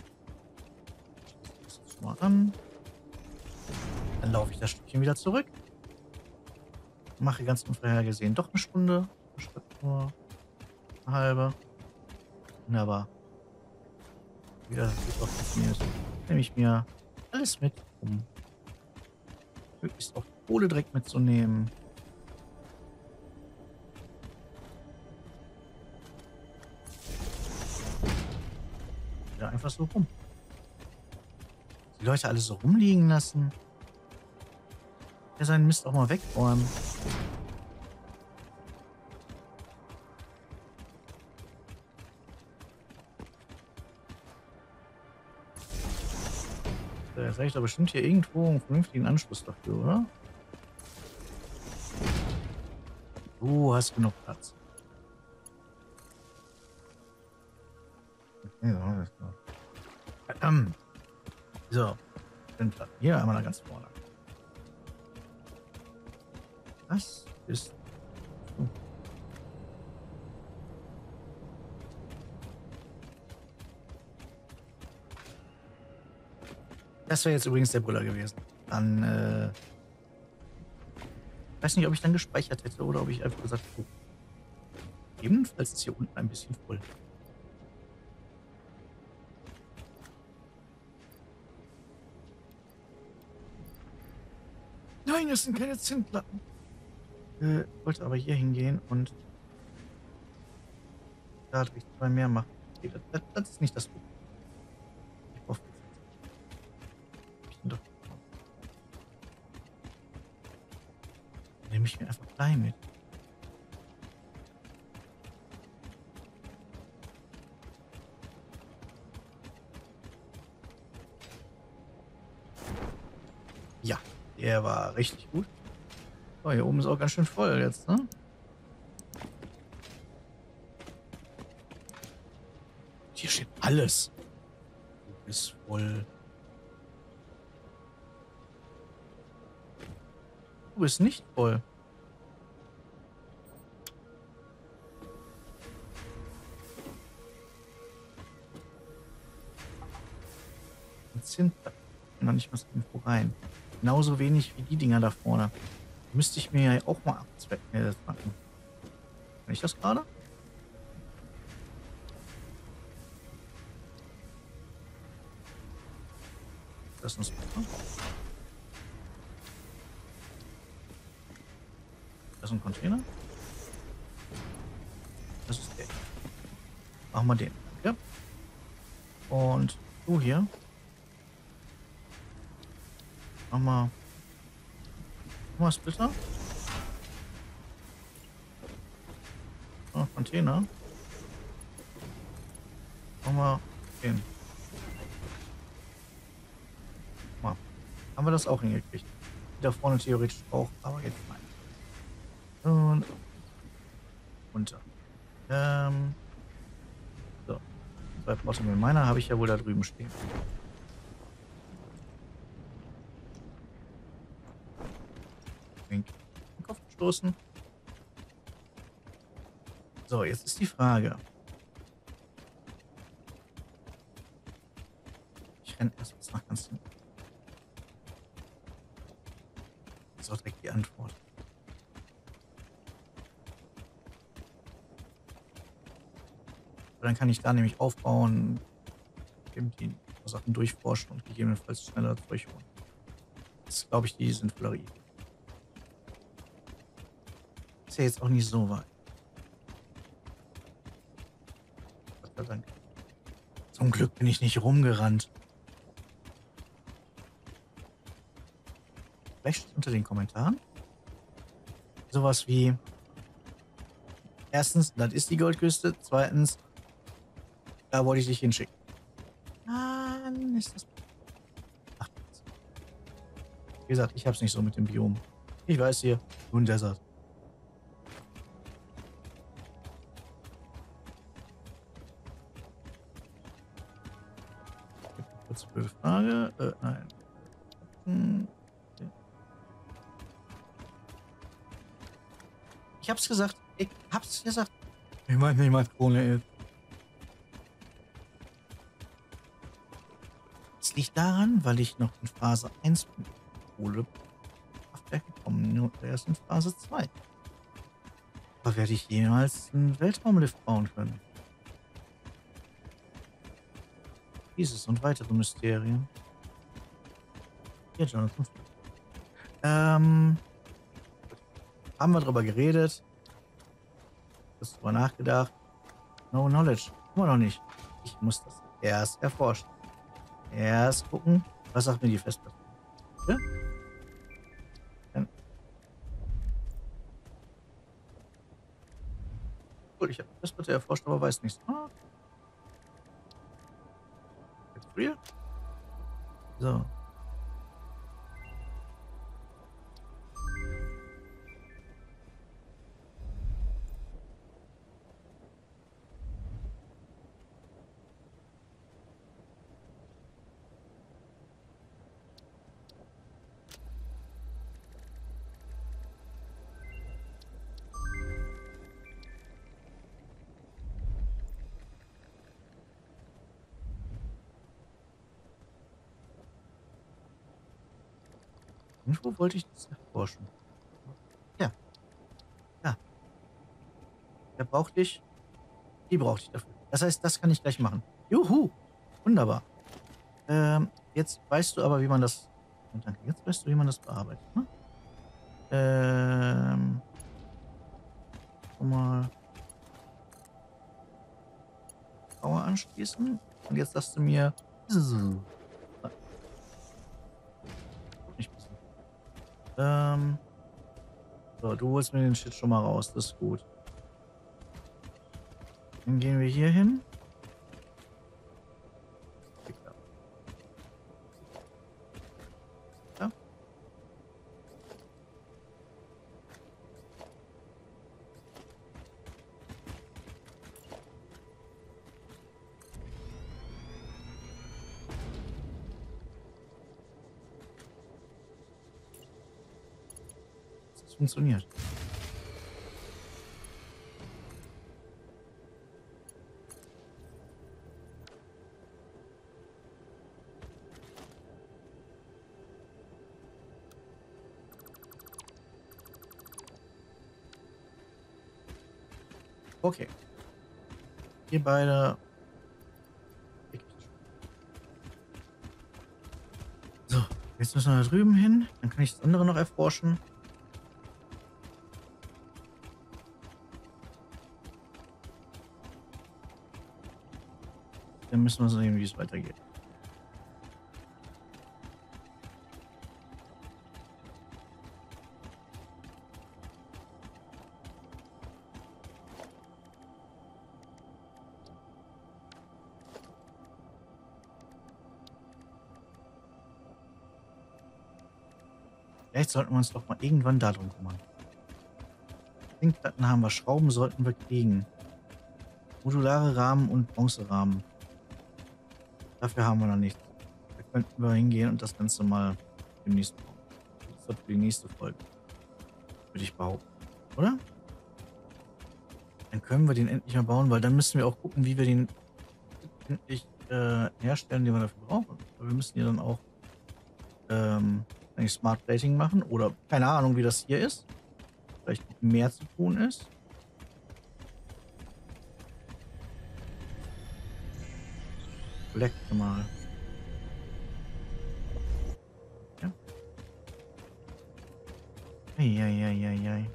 Das jetzt mal an. Dann laufe ich das Stückchen wieder zurück. Mache ganz unvorhergesehen doch eine Stunde. Statt nur eine halbe. Wunderbar. Wieder super funktioniert. Nehme ich mir alles mit, um möglichst auch Kohle direkt mitzunehmen. Wieder einfach so rum. Die Leute alle so rumliegen lassen. Der seinen Mist auch mal wegräumen. Jetzt habe ich da bestimmt hier irgendwo einen vernünftigen Anschluss dafür, oder? Du hast genug Platz. Okay, so, alles klar. Ähm, so, hier einmal da ganz vorne. Das ist. Oh. Das wäre jetzt übrigens der Brüller gewesen. Dann, weiß nicht, ob ich dann gespeichert hätte oder ob ich einfach gesagt hätte, oh, ebenfalls ist hier unten ein bisschen voll. Nein, das sind keine Zündlatten. Wollte aber hier hingehen und da durch 2 mehr machen. Okay, das ist nicht das Problem. Ich brauche doch. Dann nehme ich mir einfach Blei mit. Ja, der war richtig gut. Oh, hier oben ist auch ganz schön voll jetzt, ne? Hier steht alles. Du bist voll. Du bist nicht voll. Zimtplatten noch nicht was irgendwo rein. Genauso wenig wie die Dinger da vorne. Müsste ich mir ja auch mal abzwecken. Das machen. Kann ich das gerade? Das ist ein Das ist ein Container. Das ist der. Machen wir den. Danke. Und du hier. Mach mal Splitter. Container. Mach mal den. Mal. Haben wir das auch hingekriegt? Die da vorne theoretisch auch, aber jetzt nein. Und runter. So. 2 Portable Miner habe ich ja wohl da drüben stehen. Den Kopf gestoßen. So, jetzt ist die Frage. Ich renne erst was nach ganz hinten. Das ist auch direkt die Antwort. Dann kann ich da nämlich aufbauen, eben die Sachen durchforschen und gegebenenfalls schneller durchholen. Das ist, glaube ich, die sinnvollere Idee. Ist ja jetzt auch nicht so weit. Gott sei Dank. Zum Glück bin ich nicht rumgerannt. Vielleicht steht unter den Kommentaren sowas wie: erstens, das ist die Goldküste. Zweitens, da wollte ich dich hinschicken. Dann ist das. Ach, wie gesagt, ich hab's nicht so mit dem Biom. Ich weiß hier, nur ein Desert. Kurze blöde Frage. Nein. Okay. Ich hab's gesagt. Ich hab's gesagt. Ich meine nicht mal Krone ist. Das liegt daran, weil ich noch in Phase 1 bin. Kohlekraftwerke kommen nur erst in Phase 2. Aber werde ich jemals einen Weltraumlift bauen können? Dieses und weitere Mysterien. Hier, Jonathan. Haben wir drüber geredet? Hast du drüber nachgedacht? No knowledge. Immer noch nicht. Ich muss das erst erforschen. Erst gucken, was sagt mir die Festplatte. Ja? Gut, ich habe die Festplatte erforscht, aber weiß nichts. Jetzt früher? So. Irgendwo wollte ich das erforschen. Ja, ja. Der braucht dich. Die braucht dich dafür. Das heißt, das kann ich gleich machen. Juhu! Wunderbar. Jetzt weißt du aber, wie man das. Und danke. Jetzt weißt du, wie man das bearbeitet, ne? Schon mal Power anschließen. Und jetzt sagst du mir. Nicht bisschen. So, du holst mir den Shit schon mal raus. Das ist gut. Dann gehen wir hier hin. Ja. Das funktioniert. Okay. Ihr beide. So, jetzt müssen wir da drüben hin. Dann kann ich das andere noch erforschen. Dann müssen wir sehen, wie es weitergeht. Vielleicht sollten wir uns doch mal irgendwann darum kümmern. Zinkplatten haben wir, Schrauben sollten wir kriegen. Modulare Rahmen und Bronzerahmen. Dafür haben wir noch nichts. Da könnten wir hingehen und das Ganze mal demnächst bauen. Das wird für die nächste Folge. Würde ich behaupten. Oder? Dann können wir den endlich mal bauen, weil dann müssen wir auch gucken, wie wir den endlich herstellen, den wir dafür brauchen. Weil wir müssen ja dann auch eigentlich Smart Plating machen oder keine Ahnung, wie das hier ist. Vielleicht noch mehr zu tun ist. Leck mal. Ja. Eieieiei.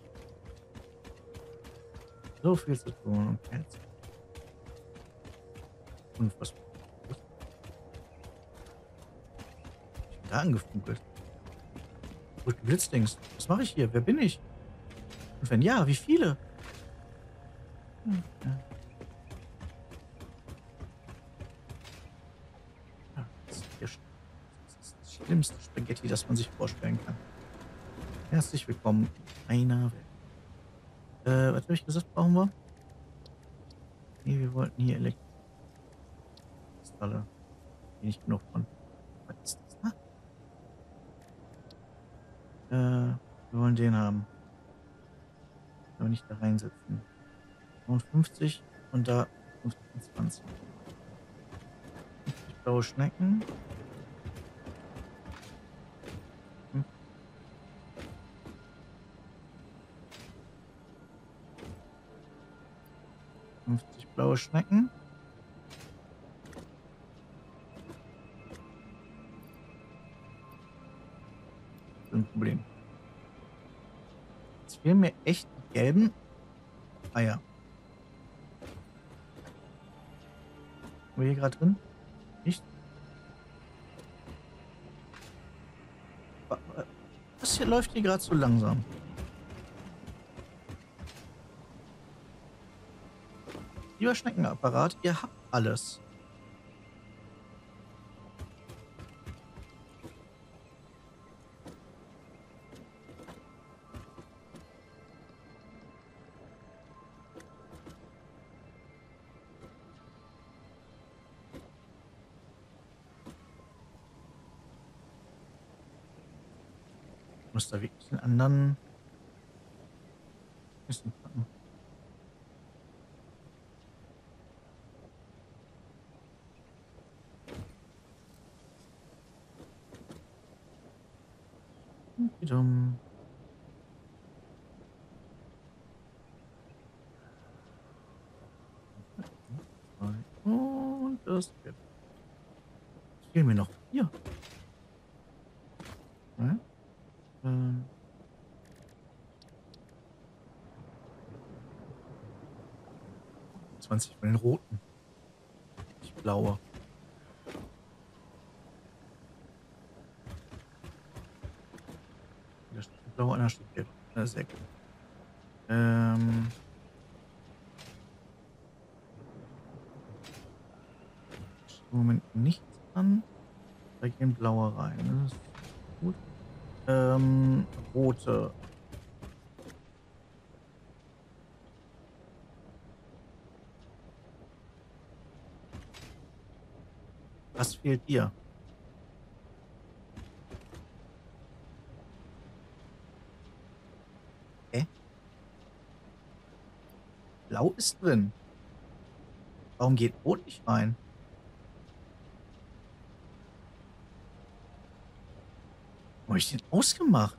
So viel zu tun. Okay. Jetzt. Unfassbar. Ich bin da angefunkelt. Gut geblitzdings. Was mache ich hier? Wer bin ich? Und wenn ja, wie viele? Ja. Ja, das ist das schlimmste Spaghetti, das man sich vorstellen kann. Herzlich willkommen in einer Welt. Was habe ich gesagt, brauchen wir? Nee, wir wollten hier Elektrokristalle. Nicht genug von. Was ist das da? Wir wollen den haben. Aber nicht da reinsetzen. 50 und da 25. 50 blaue Schnecken. 50 blaue Schnecken. Ein Problem. Jetzt fehlen mir echt die gelben Eier. Sind wir hier gerade drin? Nicht? Was hier läuft hier gerade so langsam? Lieber Schneckenapparat, ihr habt alles. Ich muss da wirklich einen anderen Kissen packen. Dumm. Und das Gelb. Es fehlen mir noch 4. Ne? 20 von den roten. Ich blaue. Da steht blau, einer steht gelb. Sehr gut. Im Moment nichts an. Da gehen blaue rein. Das ist gut. Rote. Was fehlt dir? Blau ist drin. Warum geht Rot nicht rein? Wo habe ich den ausgemacht?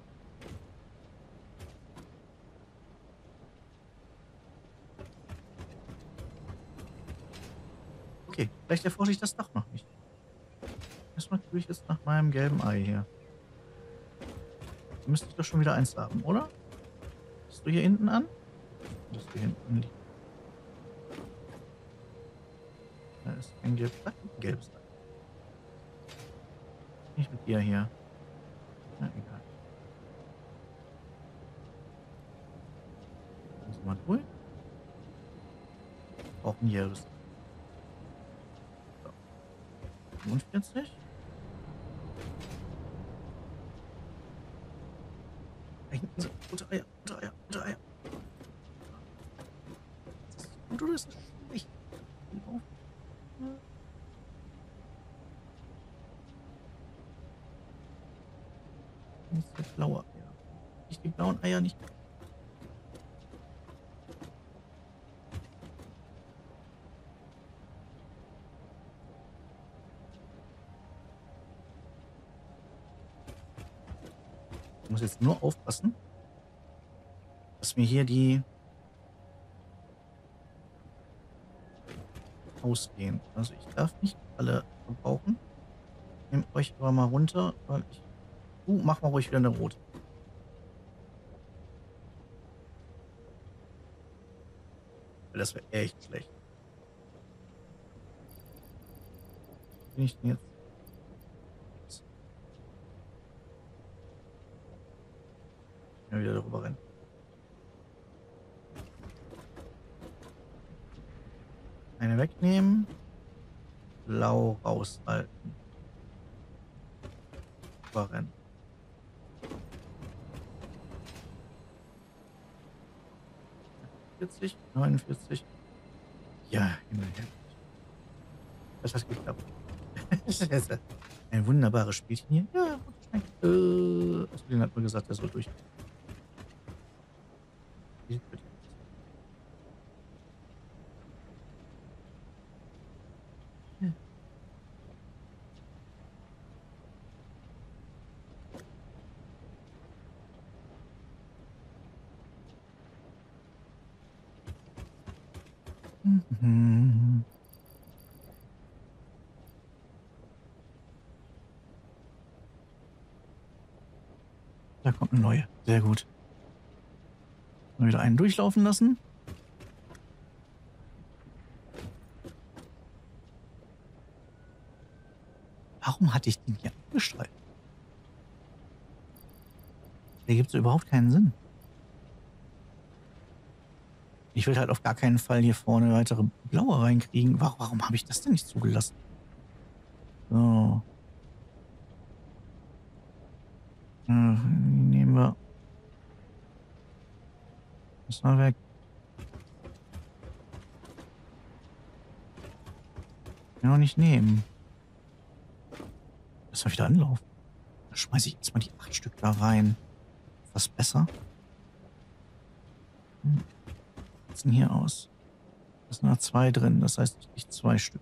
Okay, vielleicht erforsche ich das doch noch nicht. Erstmal tue ich jetzt nach meinem gelben Ei hier. Da müsste ich doch schon wieder eins haben, oder? Bist du hier hinten an? Bist du hier hinten liegen? Da ist ein gelbes Ei. Ein gelbes Ei. Nicht mit dir hier. Na, egal. Lass mal durch. Auch ein gelbes Ei. So. 45. Da hinten sind rote Eier, rote Eier, rote Eier. Ist das gut oder ist das schlecht? Das ist der blaue Eier. Ich die blauen Eier nicht. Ich muss jetzt nur aufpassen, dass mir hier die ausgehen. Also ich darf nicht alle verbrauchen. Nehmt euch aber mal runter, weil ich. Mach mal ruhig wieder eine rote. Weil das wäre echt schlecht. Bin ich denn jetzt? Ja, wieder darüber rennen. Eine wegnehmen. Blau raushalten. Rennen. ,49, 49. Ja, immerhin. Das hat geklappt. Das ist ein wunderbares Spielchen hier. Ja, Außerdem hat man gesagt, er soll durch. Ja. Mhm. Da kommt eine neue. Sehr gut. Mal wieder einen durchlaufen lassen. Warum hatte ich den hier abgeschaltet? Der gibt so überhaupt keinen Sinn. Ich will halt auf gar keinen Fall hier vorne weitere blaue reinkriegen. Warum habe ich das denn nicht zugelassen? So. Nehmen wir. Das mal weg. Kann auch nicht nehmen. Lass mal wieder anlaufen. Da schmeiße ich jetzt mal die 8 Stück da rein. Was besser? Was sieht denn hier aus? Da sind noch 2 drin. Das heißt, ich kriege 2 Stück.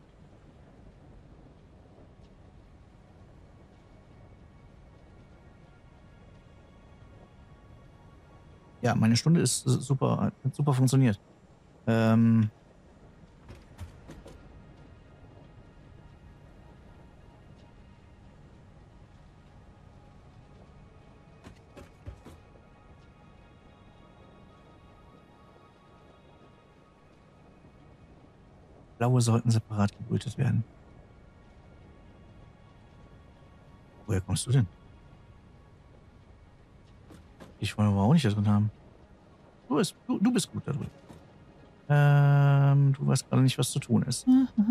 Ja, meine Stunde ist super, hat super funktioniert. Ähm, Blaue sollten separat gebrütet werden. Woher kommst du denn? Ich wollte aber auch nicht da drin haben. Du bist gut da drin. Du weißt gerade nicht, was zu tun ist.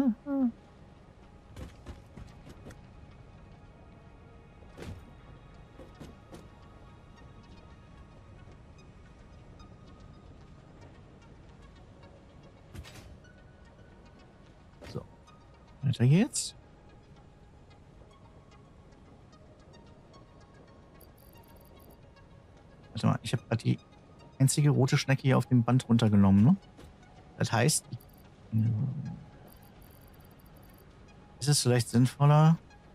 So, weiter geht's. Warte mal, ich habe gerade die einzige rote Schnecke hier auf dem Band runtergenommen, ne? Das heißt, ist es vielleicht sinnvoller?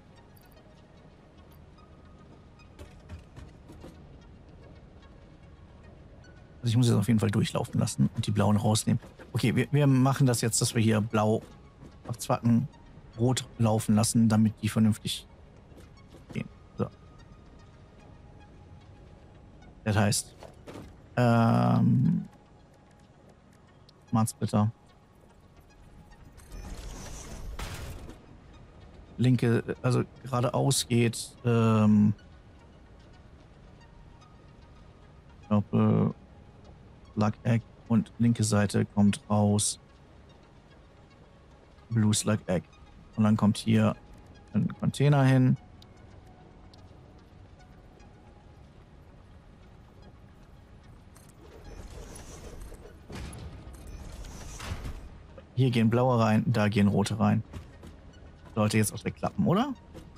Also ich muss jetzt auf jeden Fall durchlaufen lassen und die blauen rausnehmen. Okay, wir machen das jetzt, dass wir hier blau auf Zwacken rot laufen lassen, damit die vernünftig gehen. So. Das heißt, Smart Splitter. Linke, also geradeaus geht, ich glaube, Slug Egg und linke Seite kommt raus Blue Slug Egg. Und dann kommt hier ein Container hin. Hier gehen blaue rein, da gehen rote rein. Sollte jetzt auch direkt klappen, oder?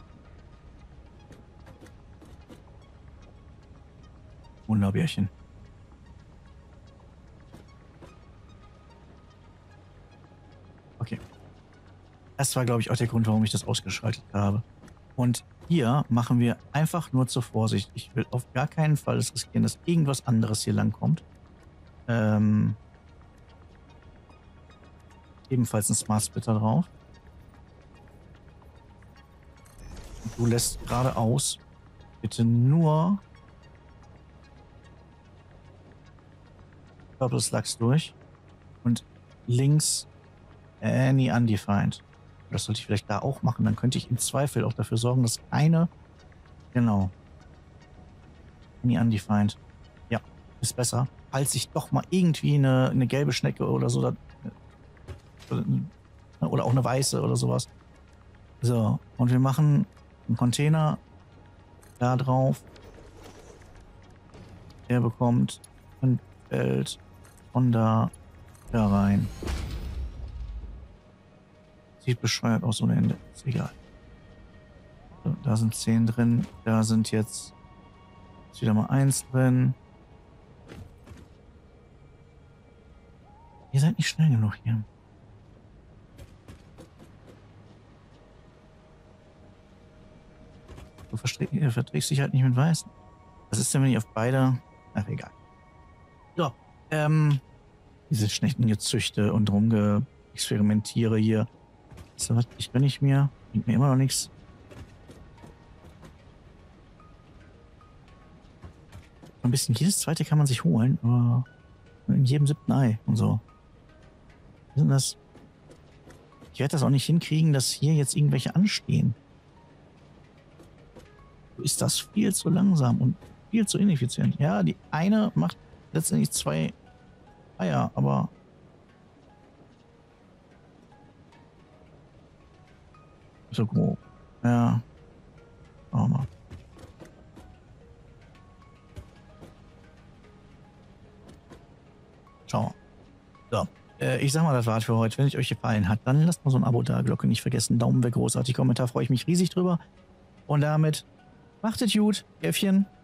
Wunderbärchen. Okay. Das war, glaube ich, auch der Grund, warum ich das ausgeschaltet habe. Und hier machen wir einfach nur zur Vorsicht. Ich will auf gar keinen Fall es riskieren, dass irgendwas anderes hier langkommt. Ebenfalls ein Smart Splitter drauf. Du lässt geradeaus bitte nur Purple Slugs durch und links Any Undefined. Das sollte ich vielleicht da auch machen. Dann könnte ich im Zweifel auch dafür sorgen, dass eine... Genau. Any Undefined. Ja, ist besser. Falls ich doch mal irgendwie eine gelbe Schnecke oder so... Oder auch eine weiße oder sowas. So, und wir machen einen Container da drauf. Der bekommt ein Feld von da rein. Sieht bescheuert aus ohne Ende. Ist egal. So, da sind 10 drin. Da sind jetzt ist wieder mal 1 drin. Ihr seid nicht schnell genug hier. Du verträgst dich halt nicht mit Weißen. Was ist denn, wenn ich auf beide... Ach, egal. So, diese schlechten Gezüchte und rumgeexperimentiere hier. So, was ich gönne ich mir. Bringt mir immer noch nichts. Ein bisschen jedes zweite kann man sich holen, aber in jedem 7. Ei und so. Was ist das? Ich werde das auch nicht hinkriegen, dass hier jetzt irgendwelche anstehen. Ist das viel zu langsam und viel zu ineffizient. Ja, die eine macht letztendlich 2 Eier, aber so grob. Ja. Schauen wir mal. Schauen wir. So. Ich sag mal, das war's für heute. Wenn es euch gefallen hat, dann lasst mal so ein Abo da, Glocke nicht vergessen, Daumen weg, großartig, Kommentar, freue ich mich riesig drüber. Und damit macht es gut, Äffchen.